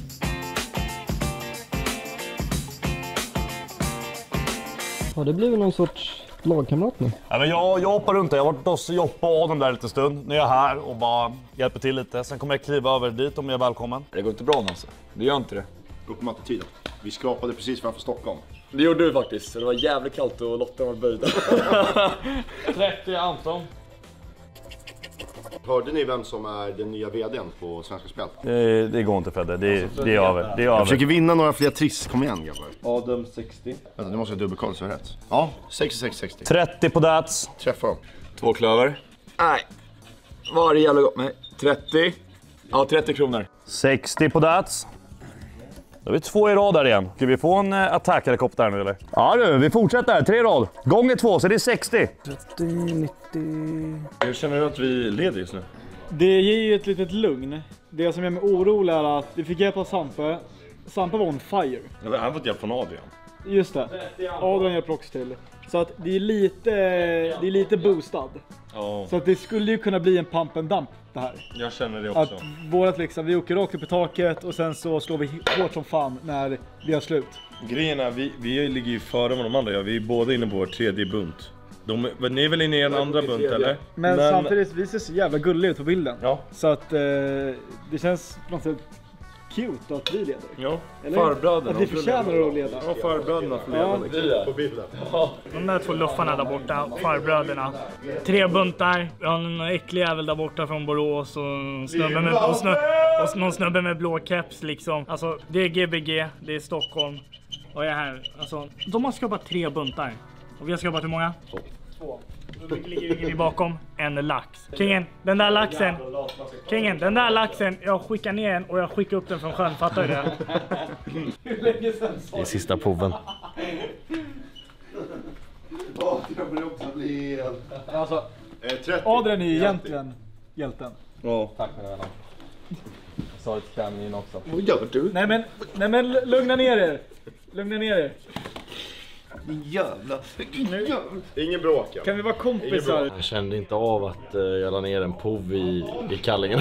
Har det blivit någon sorts lagkamrat nu? Ja, men jag hoppar runt där. Jag har varit hos Joppa och Adam där lite stund. Nu är jag här och bara hjälper till lite. Sen kommer jag kliva över dit om jag är välkommen. Det går inte bra alltså. Det gör inte det. Upp med attityden. Vi skrapade precis framför Stockholm. Det gjorde vi faktiskt, så det var jävligt kallt och Lotta var böjda. 30 Anton. Hörde ni vem som är den nya vdn på Svenska Spel? Det går inte Fredde, det är över. Det är Jag över. försöker vinna några fler triss, kom igen grabbar. Adam 60. Vänta, nu måste jag dubbelkolla så är det rätt. Ja, 60. 30 på Dats. Träffa dem. 2 klöver. Nej. Var det jävla gott med? 30. Ja, 30 kronor. 60 på Dats. Då har vi 2 i rad där igen. Ska vi få en attackhelikopter nu eller? Ja du, vi fortsätter. 3 i rad. Gånger 2 så det är 60. 30, 90... Jag känner att vi leder just nu. Det ger ju ett litet lugn. Det som gör mig orolig är att vi fick hjälp av Sampe. Sampe var on fire. Han har fått hjälp från Adrian. Just det. Adrian hjälper också till. Så att det är lite boostad. Ja, Så att det skulle ju kunna bli en pump and dump det här. jag känner det också. Att vårat liksom, vi åker rakt upp i taket och sen så slår vi hårt som fan när vi har slut. Grejen är, vi ligger ju före med de andra. Ja. Vi är båda inne på vår 3:e bunt. Ni är väl inne i en andra bunt eller? Men samtidigt, vi ser så jävla gulliga ut på bilden. Ja. Så att det känns på något sätt cute att vi leder. Ja, Eller? farbröderna. Att vi förtjänar att leda. Ja, farbröderna får leda på bilden. De där 2 luffarna där borta, farbröderna. 3 buntar, vi har en äcklig jävel där borta från Borås och någon snubbe med blå keps liksom. Alltså det är Gbg, det är Stockholm och jag är här. Alltså, de har skapat 3 buntar. Och vi har skapat hur många? 2. Då ligger vi bakom en lax. Kingen, den där laxen. Kingen, den där laxen. Jag skickar ner den och jag skickar upp den från sjön. Fattar du det? Det är sista proven. Jag blir också bli... Alltså, 30. Adrian är ju egentligen hjälten. Ja. Tack mina vänner. Jag sa det till Kanin också. Vad gör du? Nej men lugna ner er. Lugna ner er. Jävla... Ingen bråk. Ja. Kan vi vara kompisar? Jag kände inte av att jag la ner en pov i kallingarna.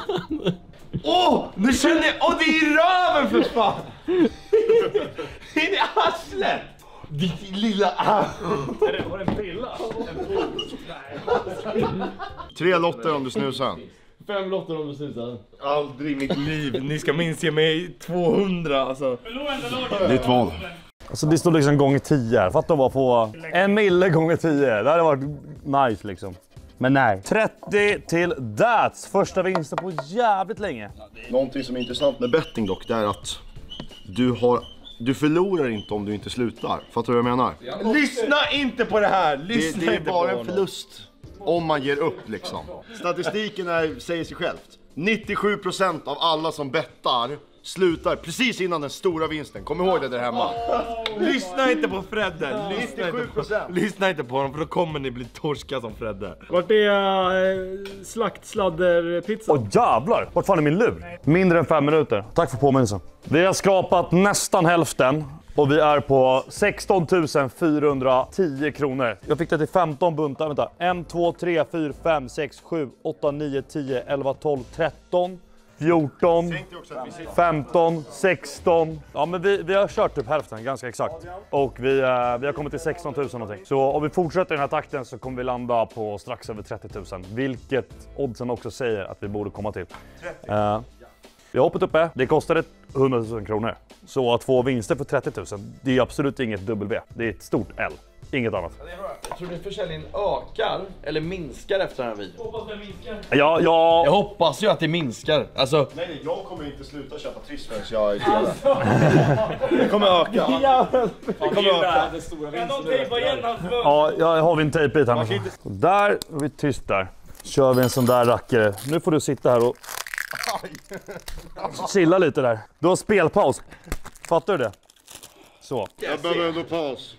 Nu känner jag... det är i röven för fan! Det är i arslet! Ditt lilla Var det en pilla? 3 lotter om du snusar. 5 lotter om du snusar. Aldrig i mitt liv. Ni ska minst ge mig 200 alltså. Det är ett val. Alltså det står liksom gånger 10. Fatta bara få 1 mille gånger 10. Det hade varit nice liksom. Men nej. 30 till Dats. Första vinsten på jävligt länge. Någonting som är intressant med betting dock, det är att du förlorar inte om du inte slutar. Fattar du vad jag menar? Lyssna inte på det här! Lyssna Det är inte bara på en honom. förlust om man ger upp liksom. Statistiken säger sig självt. 97% av alla som bettar slutar precis innan den stora vinsten. Kom ihåg det där hemma. Lyssna inte på Fredde! 97%. Lyssna inte på honom för då kommer ni bli torska som Fredde. Vart är slaktsladderpizza? Åh jävlar, vart fan är min lur? Mindre än 5 minuter. Tack för påminnelsen. Vi har skrapat nästan hälften. Och vi är på 16 410 kronor. Jag fick det till 15 buntar. Vänta. 1, 2, 3, 4, 5, 6, 7, 8, 9, 10, 11, 12, 13, 14, 15, 16. Ja men vi har kört typ hälften, ganska exakt. Och vi har kommit till 16 000 någonting. Så om vi fortsätter i den här takten så kommer vi landa på strax över 30 000. Vilket oddsen också säger att vi borde komma till. Vi har hoppat uppe, det kostade 100 000 kronor. Så att få vinster för 30 000, det är absolut inget W. Det är ett stort L, inget annat. Jag tror att försäljningen ökar eller minskar efter den här videon. Hoppas den minskar. Ja. Jag hoppas ju att det minskar. Alltså, Nej, jag kommer inte sluta köpa triss förrän jag är tillbaka. Det kommer öka. Det kommer öka. Det stora Kan de vinsten. tejpa igen hans mun? Ja, jag har vi en tejpbit här. Där är vi tyst där. Kör vi en sån där rackare. Nu får du sitta här och chilla lite där. Du har spelpaus. Fattar du det? Så. Jag behöver ändå paus.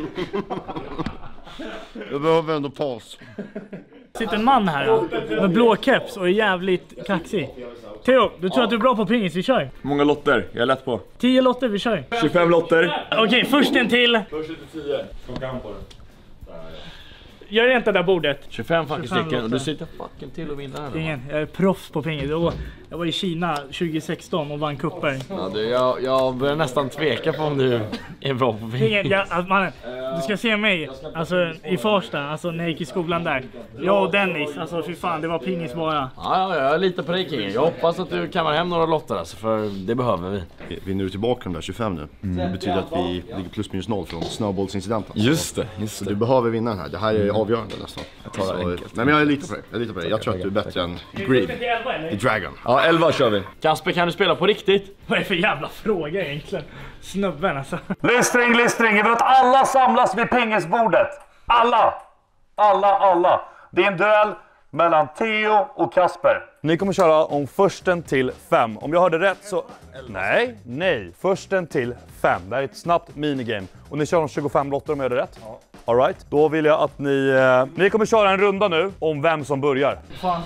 Jag behöver ändå paus. Sitter en man här då, med blå keps och är jävligt kaxig. Theo, du tror att du är bra på pingis, vi kör. Många lotter, jag är lätt på. 10 lotter, vi kör. 25 lotter. Okej, först en till. Först lite 10. Skaka hand på den. Gör inte det där bordet. 25 fucking 25 stycken och du lotter. sitter fucking till att vinna här. Ingen, jag är proffs på pingis. Jag var i Kina 2016 och vann kupper. Ja, du, jag börjar nästan tveka på om du är bra på pingis. Mannen, du ska se mig alltså, i Farsta, alltså när jag gick i skolan där. Jag och Dennis, alltså fy fan, det var pingis bara. Ja, jag litar på dig King. Jag hoppas att du kammar hem några lotter alltså, för det behöver vi. Vinner du tillbaka de där 25 nu? Det betyder att vi ligger plus minus noll från snowballsincidenten. Just det. Så du behöver vinna den här. Det här är avgörande nästan. Jag tar det enkelt. Nej, men jag litar på dig. Jag tror att du är bättre än Greed i Dragon. Ja, 11 kör vi. Kasper, kan du spela på riktigt? Vad är det för jävla fråga egentligen? Snubben alltså. Listring. Jag vill att alla samlas vid pingisbordet. Alla. Det är en duell mellan Theo och Kasper. Ni kommer köra om försten till 5. Om jag hörde rätt så... Nej. Försten till 5. Det här är ett snabbt minigame. Och ni kör om 25 lotter om jag hörde rätt. Ja. All right. Då vill jag att ni kommer köra en runda nu om vem som börjar. Fan.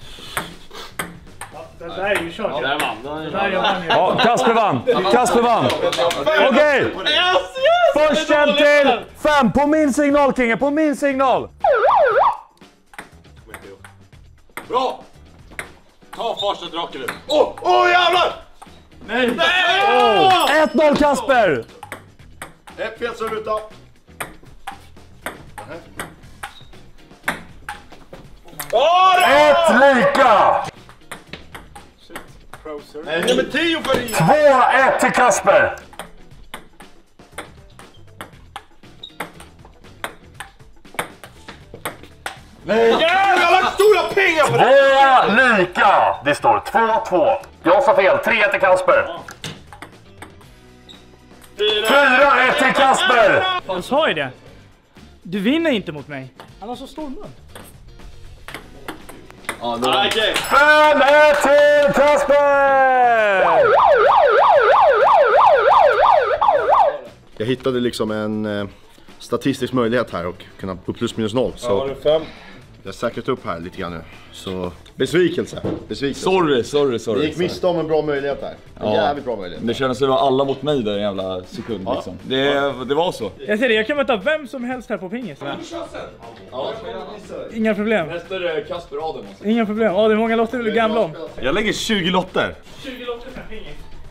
Det där är ju kört. Där vann. Ja, Kasper vann. Okej. Försten till 5. På min signal, Kingen. På min signal. Bra! Ta första draken nu. Åh jävlar! Nej! 1-0 Kasper! Ett fel som ruta. Ett lika! Nummer 10 för dig! 2-1 till Kasper! Nej! Jag har lagt stora pengar på det! 2 lika! Det står 2-2. Jag sa fel. 3-1 till Kasper. 4-1 till Kasper! Jag sa ju det. Du vinner inte mot mig. Han har så stor mun. Ja, 5-1 till Kasper! Jag hittade liksom en statistisk möjlighet här och kunna på plus minus noll. Så var det 5? jag har säkrat upp här lite grann nu. Så besvikelse. Sorry. Det gick miste om en bra möjlighet här. En jävligt bra möjlighet. Det kändes som att alla mot mig där en jävla sekund liksom. Det var så. Jag säger det, jag kan möta vem som helst här på pingis. Inga problem. Nästa är Kasper Adam. Inga problem. Det är många lotter vill du gamla om. Jag lägger 20 lotter. 20 lotter för pingis.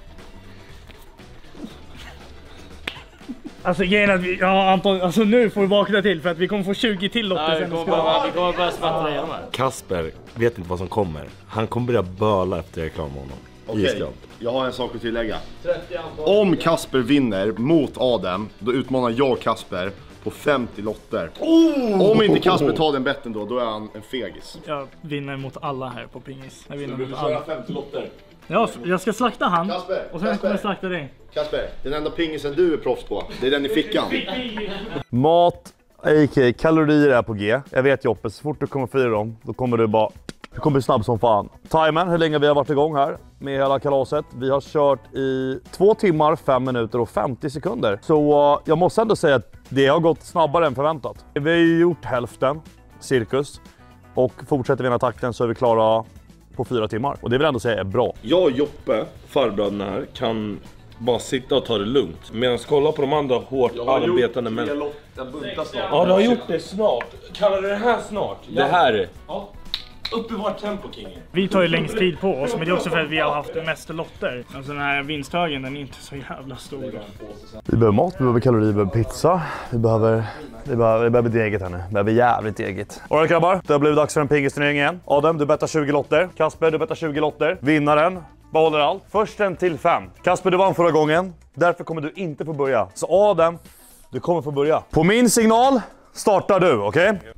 Alltså grejen är att Anton, alltså nu får du vakna till för att vi kommer få 20 till lotter sen. Vi kommer börja smattra igenom här. Kasper vet inte vad som kommer. Han kommer börja böla efter jag är klar med honom. Okej, jag har en sak att tillägga. Om Kasper vinner mot Adam, då utmanar jag Kasper på 50 lotter. Om inte Kasper tar den betten då är han en fegis. Jag vinner mot alla här på pingis. Jag vinner Du mot köra alla. 50 lotter. Ja, jag ska slakta han. Kasper, och sen kommer jag slakta dig. Kasper, den enda pingisen du är proffs på, det är den i fickan. Mat, a.k.a. kalorier är på G. Jag vet Joppe, så fort du kommer fira dem, då kommer du bara... Du kommer bli snabb som fan. Timern, hur länge vi har varit igång här med hela kalaset. Vi har kört i 2 timmar, 5 minuter och 50 sekunder. Så jag måste ändå säga att det har gått snabbare än förväntat. Vi har ju gjort hälften, cirkus. Och fortsätter vi den här takten så är vi klara på 4 timmar. Och det vill jag ändå säga är bra. Jag och Joppe, farbröderna här, kan bara sitta och ta det lugnt. Medan kolla på de andra hårt arbetande män. Ja, du har gjort det snart. Kallar du det här snart? Det här. Ja. Upp i vårt tempo, King. Vi tar ju längst tid på oss, men det är också för att vi har haft mest lotter. Alltså den här vinsthögen, den är inte så jävla stor. Vi behöver mat, vi behöver kalorier, vi behöver pizza. Vi behöver deget här nu. Vi behöver jävligt deget. Alright grabbar, det har blivit dags för en pingisturnering igen. Adam, du bettar 20 lotter. Kasper, du bettar 20 lotter. Vinnaren behåller allt. Försten till 5. Kasper, du vann förra gången. Därför kommer du inte få börja. Så Adam, du kommer få börja. På min signal startar du, okej? Okay?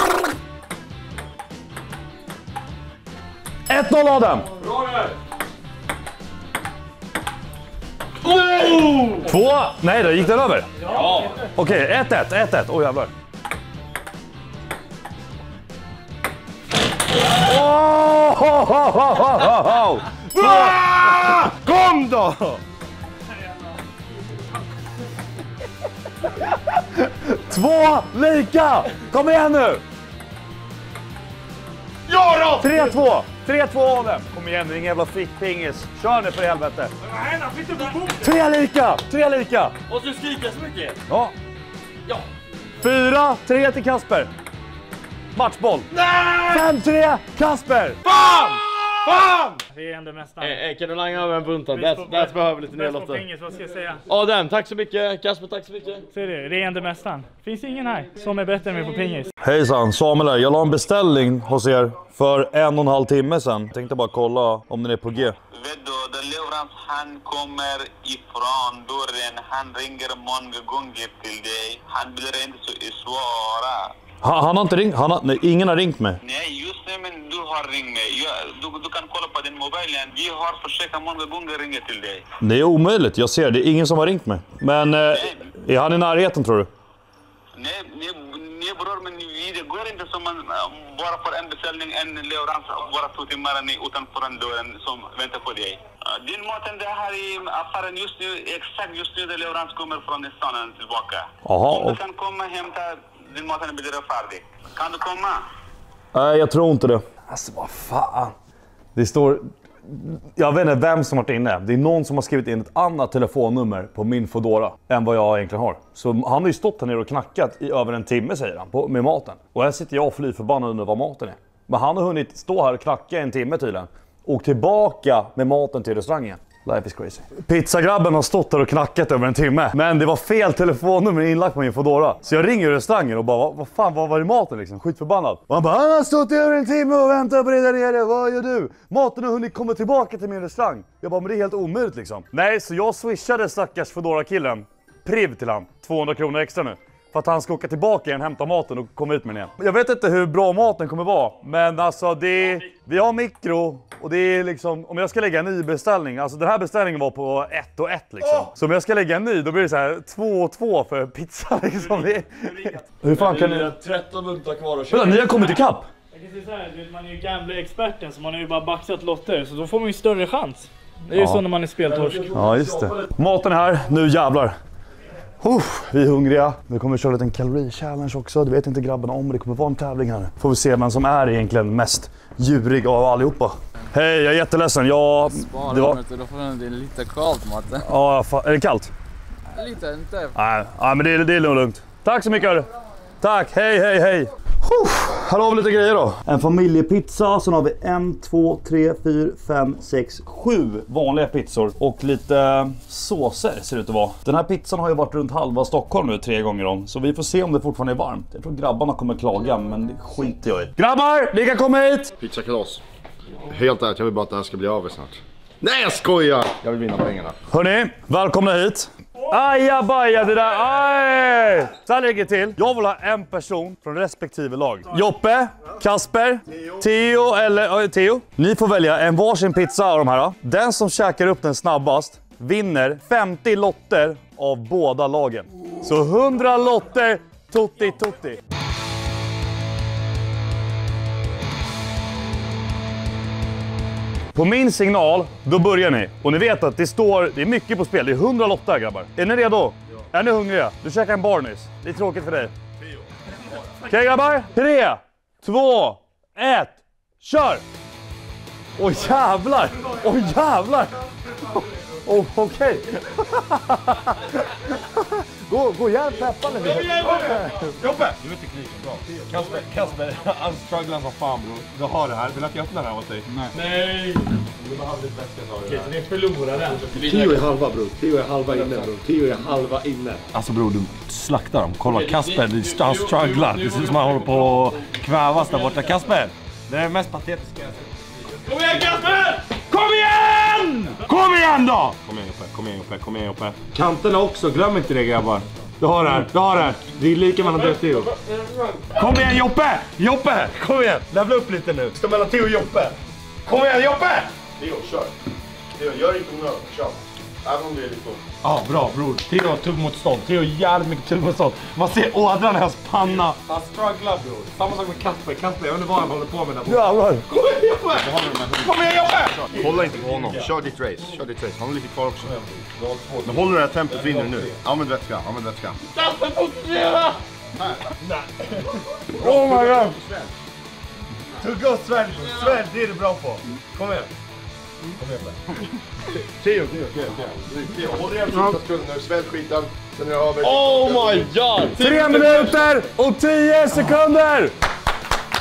1-0 Adam! Bra där! 2! Nej, då gick den över? Ja! Okej, 1-1. Åh jävlar. Kom då! Två lika! Kom igen nu! Ja då! 3-2! 3-2 av dem. Kom igen, det är ingen jävla fickpingis. Kör nu för helvete. 3 lika! Och du skriker så mycket. Ja. 4-3 till Kasper. Matchboll! 5-3! Kasper! Det är ändå mästaren. Kan du langa över en bunt? Det behöver lite nya lotter. Pengar, vad ska jag säga? Adam, tack så mycket. Kasper, tack så mycket. Ser du, det är ändå mästaren. Finns ingen här som är bättre än mig på pingis. Hejsan, Samuel här. Jag la en beställning hos er för 1,5 timme sedan. Tänkte bara kolla om den är på G. Vet du, den leverans han kommer ifrån dörren. Han ringer många gånger till dig. Han blir inte så svåra. Han har inte ringt? Nej, ingen har ringt mig. Nej, just det, men du har ringt mig. Du kan kolla på din mobilen. Vi har försökt många gånger ringa till dig. Det är omöjligt, jag ser. Det är ingen som har ringt mig. Men är han i närheten, tror du? Nej bror, men det går inte som man bara för en beställning, en leverans, bara 2 timmar utanför en dörren som väntar på dig. Din maten det här i affären just nu, exakt just nu, den leverans kommer från stan tillbaka. Aha, om du kan komma och hämta din maten blir färdig. Kan du komma? Nej, jag tror inte det. Alltså, vad fan. Det står... Jag vet inte vem som har varit inne. Det är någon som har skrivit in ett annat telefonnummer på min Foodora än vad jag egentligen har. Så han har ju stått här nere och knackat i över en timme, säger han, med maten. Och här sitter jag och fly förbannad under vad maten är. Men han har hunnit stå här och knacka en timme tydligen. Och tillbaka med maten till restaurangen. Life is crazy. Pizzagrabben har stått där och knackat över en timme. Men det var fel telefonnummer inlagt på min Foodora. Så jag ringer restaurangen och bara, vad fan, vad var det maten liksom? Skitförbannad. Och han bara, han har stått över en timme och väntat på det där nere. Vad gör du? Maten har hunnit komma tillbaka till min restaurang. Jag bara, men det är helt omöjligt liksom. Nej, så jag swishade stackars Foodora-killen. Priv till han. 200 kronor extra nu. För att han ska åka tillbaka igen, hämta maten och komma ut med den igen. Jag vet inte hur bra maten kommer vara. Men alltså vi har mikro. Och det är liksom, om jag ska lägga en ny beställning. Alltså den här beställningen var på 1 och 1 liksom. Så om jag ska lägga en ny, då blir det så här 2 och 2 för pizza liksom. Hur fan kan ni... 13 buntar kvar och köra. Ni har kommit i kapp. Jag kan säga så här, man är ju gambler-experten så man har ju bara baxat lotter. Så då får man ju större chans. Det är ju så när man är speltorsk. Ja, just det. Maten är här, nu jävlar. Vi är hungriga. Vi kommer att köra en kalori-challenge också. Det vet inte grabbarna om, det kommer vara en tävling här. Får vi se vem som är egentligen mest djurig av allihopa. Hej, jag är jätteledsen. Det är lite kallt, Matte. Ja, är det kallt? Lite, inte. Nej, men det är lugnt. Tack så mycket. Tack, hej. Här har vi lite grejer då. En familjepizza, sen har vi 1, 2, 3, 4, 5, 6, 7 vanliga pizzor. Och lite såser ser det ut att vara. Den här pizzan har ju varit runt halva Stockholm nu 3 gånger om. Så vi får se om det fortfarande är varmt. Jag tror grabbarna kommer klaga, men det skiter jag i. Grabbar, ni kan komma hit! Pizzakalas. Helt ärligt, jag vill bara att det här ska bli över snart. Nej, jag skojar! Jag vill vinna pengarna. Hörrni, välkomna hit. Ajabaja, det där. Aj! Så här ligger till. Jag vill ha en person från respektive lag. Joppe, Kasper, Theo eller Theo. Ni får välja en varsin pizza av de här. Den som käkar upp den snabbast vinner 50 lotter av båda lagen. Så 100 lotter, tutti. På min signal, då börjar ni. Och ni vet att det är mycket på spel. Det är 100 lotter, grabbar. Är ni redo? Ja. Är ni hungriga? Du käkar en bar nyss. Det är tråkigt för dig. Okej, grabbar? 3, 2, 1. Kör! Oj jävlar! Okej. Gå hjälp peppa lite. Joppe! Du vet tekniken bra. Kasper, han strugglar som fan bror. Du har det här. Vill att jag öppnar det här åt dig? Nej. Du behöver lite väska sa du. Okej, så det förlorar den. 10 är halva bror. 10 är halva inne bror. 10 är halva inne. Alltså bror, du slaktar dem. Kolla Kasper, han strugglar. Det ser ut som han håller på att kvävas där borta. Kasper! Det är det mest patetiska. Kom igen Kasper! Kom igen! Kom igen då! Kom igen Joppe. Kanterna också, glöm inte det grabbar. Du har det här. Det är lika mellan dig och Theo. Kom igen Joppe! Kom igen, levla upp lite nu. Stå mellan Theo och Joppe. Kom igen Joppe! Theo, kör. Theo, gör inte onödigt. Kör. Även om det är lite ont. Ja, bra bror. Theo har tuggmotstånd. Theo har jävligt mycket tuggmotstånd. Man ser ådran i hans panna. Han strugglar bror. Samma sak med Kasper. Kasper, jag vet inte vad han håller på med där borta. Jävlar! Kom igen Joppe! Hålla inte på honom. Kör ditt race. Han har lite kvar också. Men håller det här tempot vinner nu. Använd vätska. Kasper, fokusera! Nej. Oh my god! Tugga och svälj, det är du bra på. Kom igen. Theo. Håll dig efter sekunder nu. Svälj skiten. Sen är det över. Oh my god! 3 minuter och 10 sekunder!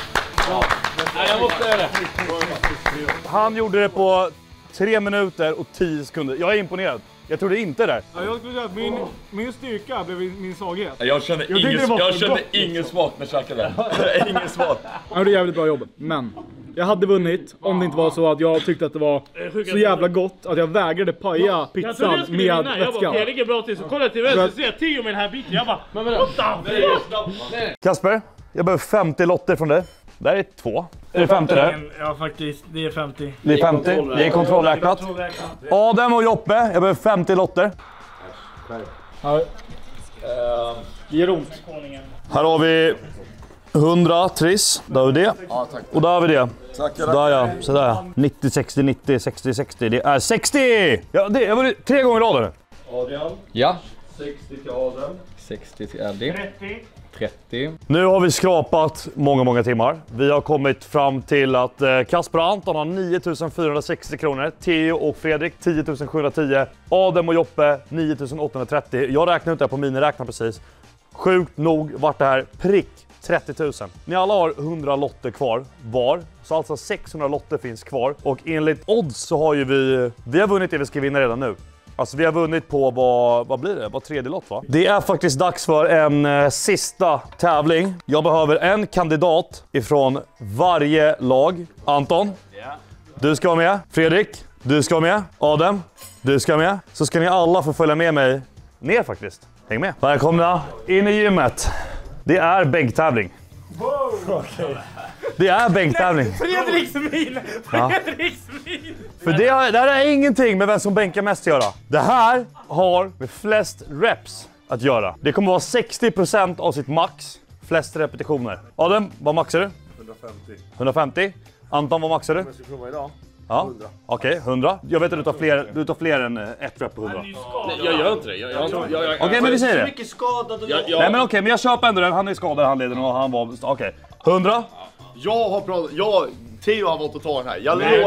Nej, jag måste göra det. Han gjorde det på 3 minuter och 10 sekunder. Jag är imponerad. Jag trodde inte det. Ja, jag skulle säga att min styrka blev min svaghet. Jag kände ingen smak när jag käkade. Ingen smak. Han gjorde jävligt bra jobb, men jag hade vunnit om det inte var så att jag tyckte att det var så jävla gott att jag vägrade paja pizzan med vätska. Jag bara, Erik är bra till, så kolla till vänster så ser jag Theo med den här biten. Jag bara, Kasper, jag behöver 50 lotter från dig. Där är 2. Är det 50 där? Ja, faktiskt. Det är 50. Det är 50. Det är kontrollräknat. Adam och Joppe, jag behöver 50 lotter. Det gör ont. Här har vi 100 triss. Där har vi det. Ja, tack. Och där har vi det. Tackar. Där ja, sådär ja. 90, 60, 90, 60, 60. Det är 60! Ja, det har varit 3 gånger i rad nu. Adrian. Ja. 60 till Adam. 60 till Eddie. 30. Nu har vi skrapat många timmar. Vi har kommit fram till att Kasper och Anton har 9460 kronor. Theo och Fredrik 10 710. Adam och Joppe 9830. Jag räknar ut det här på miniräknaren precis. Sjukt nog vart det här prick 30 000. Ni alla har 100 lotter kvar var. Så alltså 600 lotter finns kvar. Och enligt odds så har ju vi har vunnit det vi ska vinna redan nu. Alltså vi har vunnit på vad blir det? Vad tredje lott va? Det är faktiskt dags för en sista tävling. Jag behöver en kandidat ifrån varje lag. Anton, du ska vara med. Fredrik, du ska vara med. Adam, du ska vara med. Så ska ni alla få följa med mig ner faktiskt. Häng med. Välkomna in i gymmet. Det är bänktävling. Okay. Det är bänktävling. Fredriks min! Fredriks min! För det här är ingenting med vem som bänkar mest att göra. Det här har med flest reps att göra. Det kommer vara 60% av sitt max. Flest repetitioner. Adam, vad maxar du? 150. Anton, vad maxar du? Jag ska prova idag. Ja. 100. Okej, 100. Jag vet att du tar fler än ett rep på 100. Nej, jag gör inte det. Okej, men vi säger det. Så mycket skadad och... Nej, men okej, men jag köper ändå den. Han är skadad i handleden och han var... Okej. 100. Jag har pratat, Theo har valt att ta den här.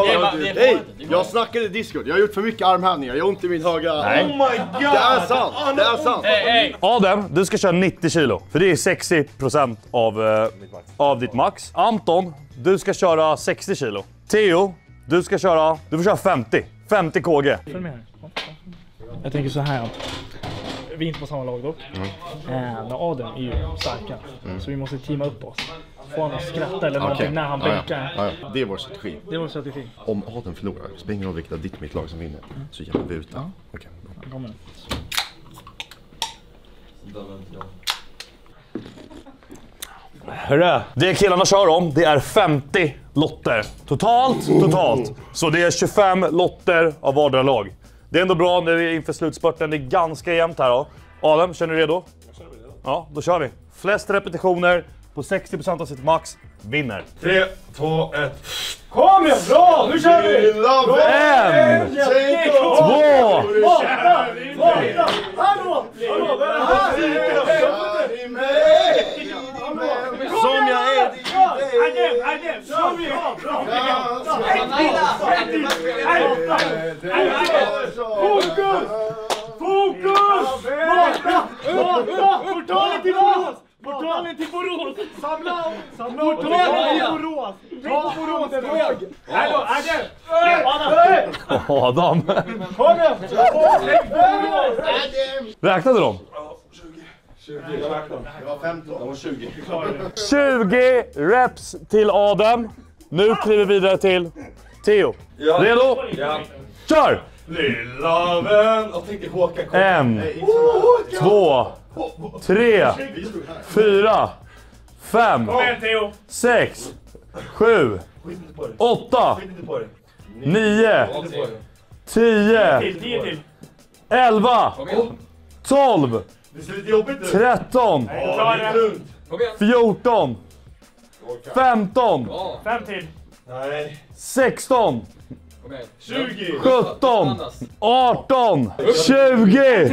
Jag snackade i Discord. Jag har gjort för mycket armhävningar. Jag har ont i min höga. Nej. Oh my god! Det är sant. Det är sant. Adam, du ska köra 90 kilo. För det är 60% av ditt max. Anton, du ska köra 60 kilo. Theo, du får köra 50. 50 kg. Följ med här. Jag tänker så här. Vi är inte på samma lag dock. Men Adam är ju starkare. Så vi måste teama upp oss. Få honom att skratta eller någonting när han bänkar. Ja. Det är vår strategi. Det är vår strategi. Om Adam förlorar, spelar ingen roll vilket av ditt mitt lag som vinner. Så jävlar vi ut. Okej. Kommer. Hörru, det killarna kör om, det är 50 lotter. Totalt. Så det är 25 lotter av vardera lag. Det är ändå bra när vi är inför slutspurten. Det är ganska jämnt här då. Adam, känner du redo? Jag känner redo. Ja, då kör vi. Flest repetitioner på 60% av sitt max vinner. 3, 2, 1. Kom igen, bra! Nu kör vi! 1, 2... Som jag är. Fokus! Portalen till Borås! Samla! Portalen till Borås! Ta Borås! Hallå, Adam! Kom igen! Räknade de? 20. Det var 15. Det var 20. 20 reps till Adam. Nu kliver vi vidare till Theo. Ja. Redo? Ja. Kör! Lilla vän. Jag tänkte Håkan. 1, 2, 3, 4, 5, 6, 7, 8, 9, 10, 11, 12, 13, 14, 15, 16, 17, 18, 20,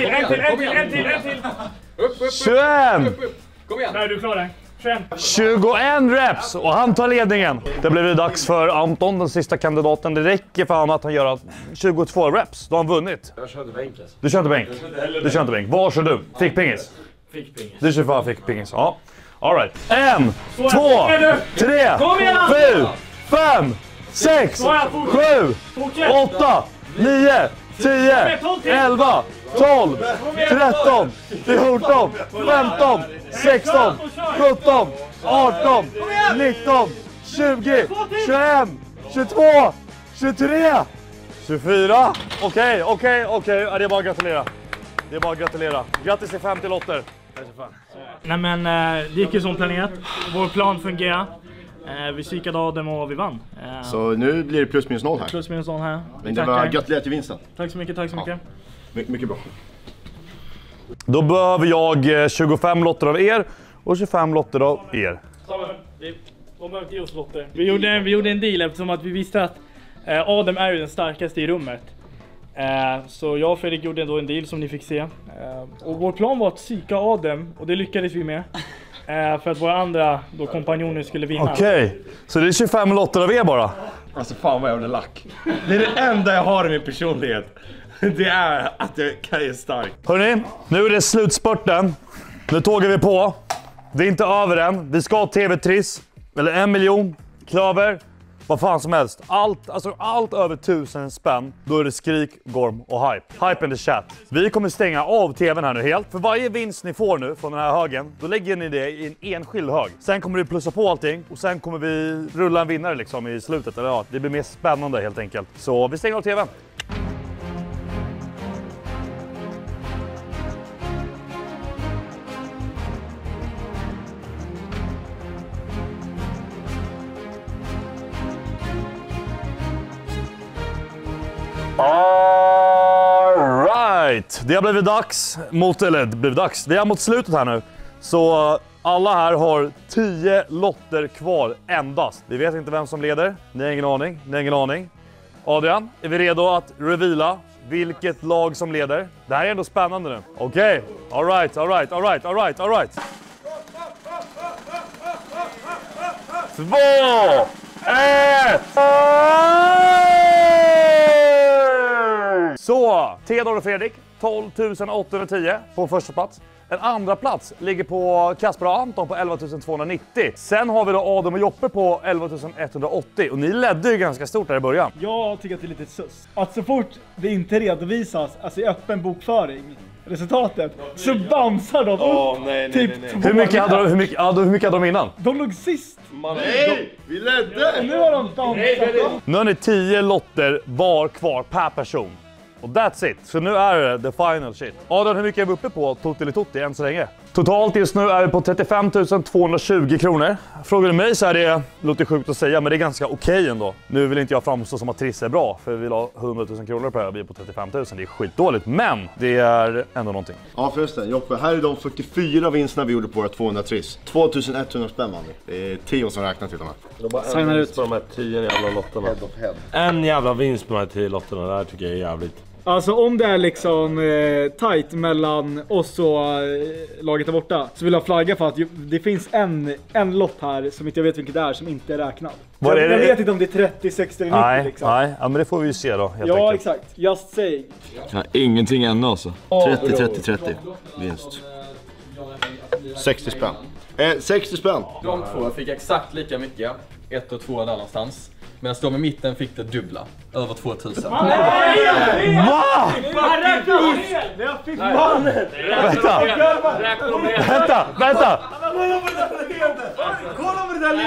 21, Kom igen. Nej, du klarar 21 reps och han tar ledningen. Det blir dags för Anton, den sista kandidaten. Det räcker för honom att han gör 22 reps. Då har han vunnit. Jag körde bänk. Du kör inte bänk. Var kör du? Fick pingis. Fick pingis. Du kör fan fick pingis. Ja. All right. 1, 2, 3, 4, 5, 6, 7, 8, 9, 10, 11, 12, 13, 14, 15, 16, 17, 18, 19, 20, 21, 22, 23, 24. Okej. Ja, det är bara att gratulera. Det är bara att gratulera. Grattis till 50 lotter. Nej men det gick ju som planerat. Vår plan fungerade. Vi psykade Adem och vi vann. Så nu blir det plus minus noll här. Plus minus noll här. Men det var gratulerat till vinsten. Tack så mycket, tack så mycket. Mycket bra. Då behöver jag 25 lotter av er och 25 lotter av er. De behöver inte ge oss lotter. Vi gjorde en deal eftersom att vi visste att Adem är ju den starkaste i rummet. Så jag och Fredrik gjorde ändå en deal som ni fick se. Och vår plan var att psyka Adem och det lyckades vi med. För att våra andra då kompanjoner skulle vinna. Okej, så det är 25 lotter av er bara? Alltså fan vad jag är lack. Det är det enda jag har i min personlighet. Det är att jag är stark. Hörrni, nu är det slutspurten. Nu tågar vi på. Det är inte över än. Vi ska ha TV-triss. Eller 1 miljon. Klaver. Vad fan som helst. Allt över 1000 spänn. Då är det skrik, gorm och hype. Hype in the chat. Vi kommer stänga av tvn här nu helt. För varje vinst ni får nu från den här högen, då lägger ni det i en enskild hög. Sen kommer vi plussa på allting. Och sen kommer vi rulla en vinnare liksom i slutet. Eller ja, det blir mer spännande helt enkelt. Så vi stänger av tvn. All right. Det har blivit dags vi är mot slutet här nu. Så alla här har 10 lotter kvar endast. Vi vet inte vem som leder. Ni har ingen aning. Adrian, är vi redo att reveala vilket lag som leder? Det här är ändå spännande nu. Okej. All right. 2, 1. Så, Theodor och Fredrik, 12 810 på första plats. En andra plats ligger på Kasper och Anton på 11 290. Sen har vi då Adam och Joppe på 11 180. Och ni ledde ju ganska stort där i början. Jag tycker att det är lite sus. Att så fort det inte redovisas, alltså i öppen bokföring, resultatet, så bouncear de upp typ 2. Hur mycket hade de innan? De låg sist. Nej, vi ledde! Och nu har de bounceat. Nu har ni 10 lotter var kvar per person. Och that's it. Så nu är det the final shit. Adrian, hur mycket är vi uppe på Totally än så länge? Totalt just nu är vi på 35 220 kronor. Frågar du mig så är det, låter sjukt att säga, men det är ganska okej ändå. Nu vill inte jag framstå som att Triss är bra, för vi vill ha 100 000 kronor per vi är på 35 000. Det är skitdåligt, men det är ändå någonting. Ja förresten, Joppe, här är de 44 vinsterna vi gjorde på våra 200 Triss. 2100 spänn man. Det är Theo som räknar till de här. Signar ut på de här 10 jävla lotterna. En jävla vinst på de här 10 lotterna, det här tycker jag är jävligt. Alltså om det är liksom tight mellan oss och laget där borta, så vill jag flagga för att det finns en lott här som inte jag vet vilket det är som inte är räknad. Jag vet inte om det är 30, 60 eller 90 liksom. Nej, men det får vi ju se då helt ja, enkelt. exakt. Just saying. Ja, ingenting ännu alltså. 30 vinst. 60 spänn. 60 spänn. De två fick exakt lika mycket. 1 och 2 där någonstans. Medan de i mitten fick det dubbla. Över 2000. Va? Vänta! Kolla på det där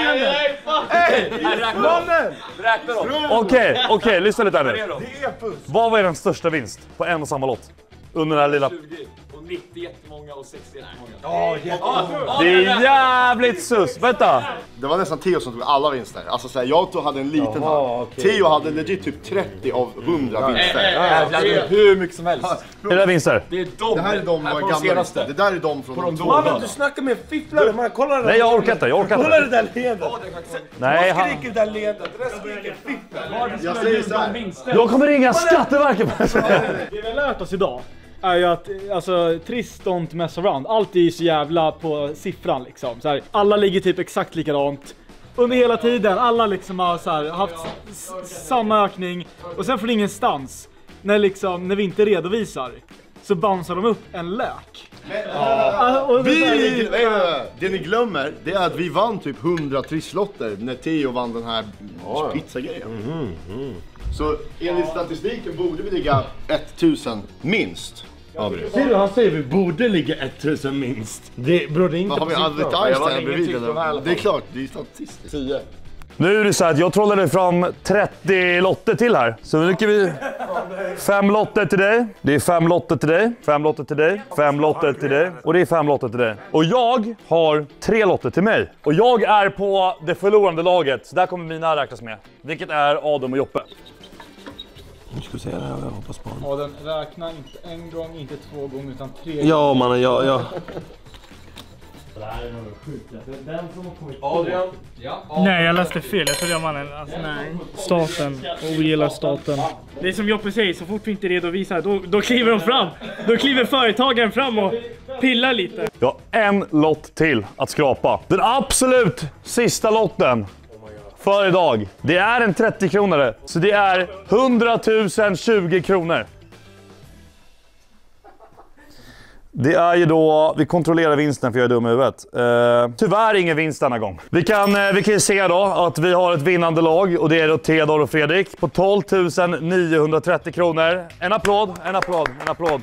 leendet! Okej, lyssna lite här nu. Vad var den största vinst på en och samma lott? Under den här lilla... 20 och 90 jättemånga och 60 jättemånga. Det är jävligt sus. Vänta. Det var nästan Theo som tog alla vinster. Alltså så här, jag hade en liten här. Theo hade legit typ 30 av 100 vinster. Hur mycket som helst. Är det vinster? Det är de. Det här är de gamla vinster. Det där är de från de två. Mannen, du snackar med fifflare. Man, kolla det där. Nej, jag orkar inte. Kolla det där leendet. Nej, han skriker det där leendet. Det där skriker fifflare. Jag säger så här. Jag kommer ringa Skatteverket. Det vi har lärt oss idag är ju att alltså, trist don't mess around. Allt är ju så jävla på siffran liksom. Så här, alla ligger typ exakt likadant under hela tiden. Alla liksom har så här, haft samma ökning. Och sen från ingenstans, när vi inte redovisar, så bouncear de upp en lök. Det ni glömmer, det är att vi vann typ 100 trisslotter när Theo vann den här pizzagrejen. Så enligt statistiken borde vi ligga 1000 minst. Ser du, han säger vi borde ligga 1000 minst. Det beror inte på siffran. Har vi bredvid eller? Det är klart, det är statistiskt. 10. Nu är det så att jag trollade fram 30 lotter till här. Så nu kan vi 5 lotter till dig. Det är 5 lotter till dig. 5 lotter till dig. 5 lotter till dig. Och det är 5 lotter till dig. Och jag har 3 lotter till mig. Och jag är på det förlorande laget. Så där kommer mina räknas med. Vilket är Adam och Joppe. Nu ska vi se det här, jag hoppas på honom. Adam, räkna inte en gång, inte 2 gånger, utan 3 gånger. Ja mannen, ja. Det här är nog sjukt. Den som har kommit Adrian. Nej, jag läste fel. Jag tror jag mannen. Alltså, nej. Staten. Ogillar staten. Det är som Joppe säger, så fort vi inte redovisar, då kliver de fram. Då kliver företagen fram och pillar lite. Jag har en lott till att skrapa. Den absolut sista lotten för idag. Det är en 30-kronare. Så det är 100 020 kronor. Det är ju då, vi kontrollerar vinsten för jag är dum i huvudet. Tyvärr ingen vinst denna gång. Vi kan ju se då att vi har ett vinnande lag och det är då Theodor och Fredrik på 12 930 kronor. En applåd, en applåd, en applåd.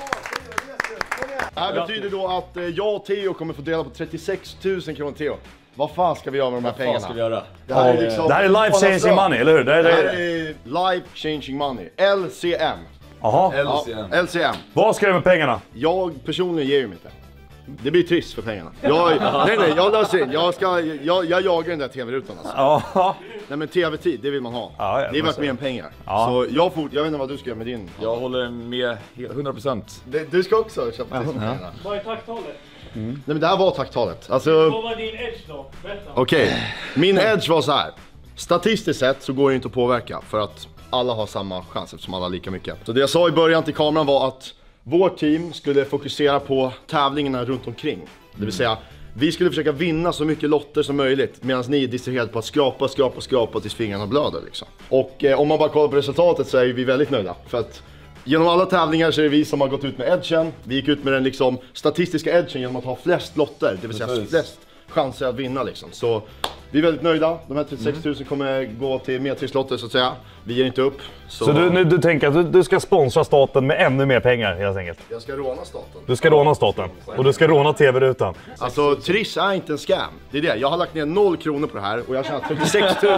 Det här betyder då att jag och Theo kommer få dela på 36 000 kronor. Theo, vad fan ska vi göra med de här pengarna? Vad ska vi göra? Det här är, liksom, det här är life changing money, eller hur? Det här är life changing money. LCM. Jaha. LCM. Vad ska du med pengarna? Jag personligen ger ju mig inte. Det blir trist för pengarna. Jag löser in. Jag jagar den där tv-rutan alltså. Ja. Nej men tv-tid, det vill man ha. Ja, det är värt mer än pengar. Ja. Så jag vet inte vad du ska göra med din. Jag håller med 100%. Du ska också köpa till pengarna. Vad är tacktalet? Nej men det här var tacktalet. Alltså, vad var din edge då? Okej. Min edge var så här. Statistiskt sett så går det inte att påverka för att alla har samma chans eftersom alla har lika mycket. Så det jag sa i början till kameran var att vårt team skulle fokusera på tävlingarna runt omkring. Det vill säga, vi skulle försöka vinna så mycket lotter som möjligt medan ni är distraherade på att skrapa tills fingrarna blöder liksom. Och om man bara kollar på resultatet så är vi väldigt nöjda. För att genom alla tävlingar så är det vi som har gått ut med edgen. Vi gick ut med den liksom statistiska edgen genom att ha flest lotter, det vill säga flest chanser att vinna liksom. Så vi är väldigt nöjda. De här 36 000 kommer gå till mer trisslotter så att säga. Vi ger inte upp. Så du tänker att du ska sponsra staten med ännu mer pengar helt enkelt? Jag ska råna staten. Du ska råna staten. Och du ska råna tv-rutan. Alltså triss är inte en scam. Det är det. Jag har lagt ner 0 kronor på det här och jag tjänar 36 000.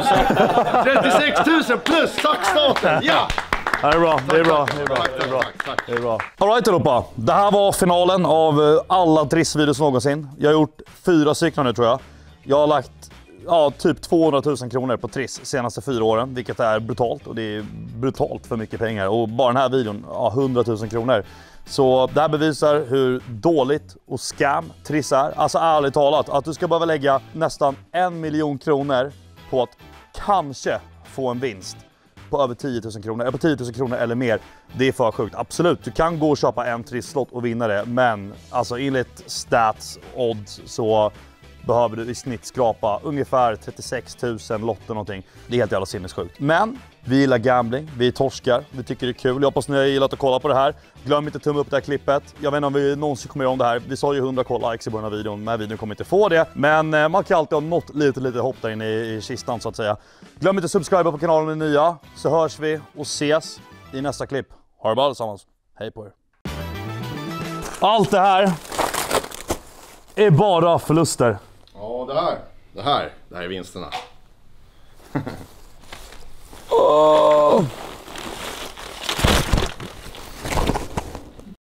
36 000 plus! Tack staten! Ja! Ja, det är bra, det är bra, det är bra, det är bra. Det är bra. All right Europa, det här var finalen av alla trissvideos någonsin. Jag har gjort 4 stycken nu tror jag. Jag har lagt typ 200 000 kronor på triss senaste 4 åren, vilket är brutalt och det är brutalt för mycket pengar. Och bara den här videon, 100 000 kronor. Så det här bevisar hur dåligt och scam triss är. Alltså ärligt talat, att du ska behöva lägga nästan 1 miljon kronor på att kanske få en vinst på över 10 000 kronor, eller på 10 000 kronor eller mer. Det är för sjukt. Absolut, du kan gå och köpa en trisslott och vinna det, men alltså enligt stats odds så behöver du i snitt skrapa ungefär 36 000 lotter någonting. Det är helt jävla sinnessjukt. Men vi gillar gambling, vi torskar, vi tycker det är kul. Jag hoppas ni har gillat att kolla på det här. Glöm inte att tumma upp det här klippet. Jag vet inte om vi någonsin kommer göra om det här. Vi sa ju 100 likes i början av videon, men videon kommer inte få det. Men man kan alltid ha något lite hopp där inne i kistan så att säga. Glöm inte att subscriba på kanalen om ni är nya, så hörs vi och ses i nästa klipp. Ha det bra allesammans. Hej på er. Allt det här är bara förluster. Ja, det här är vinsterna.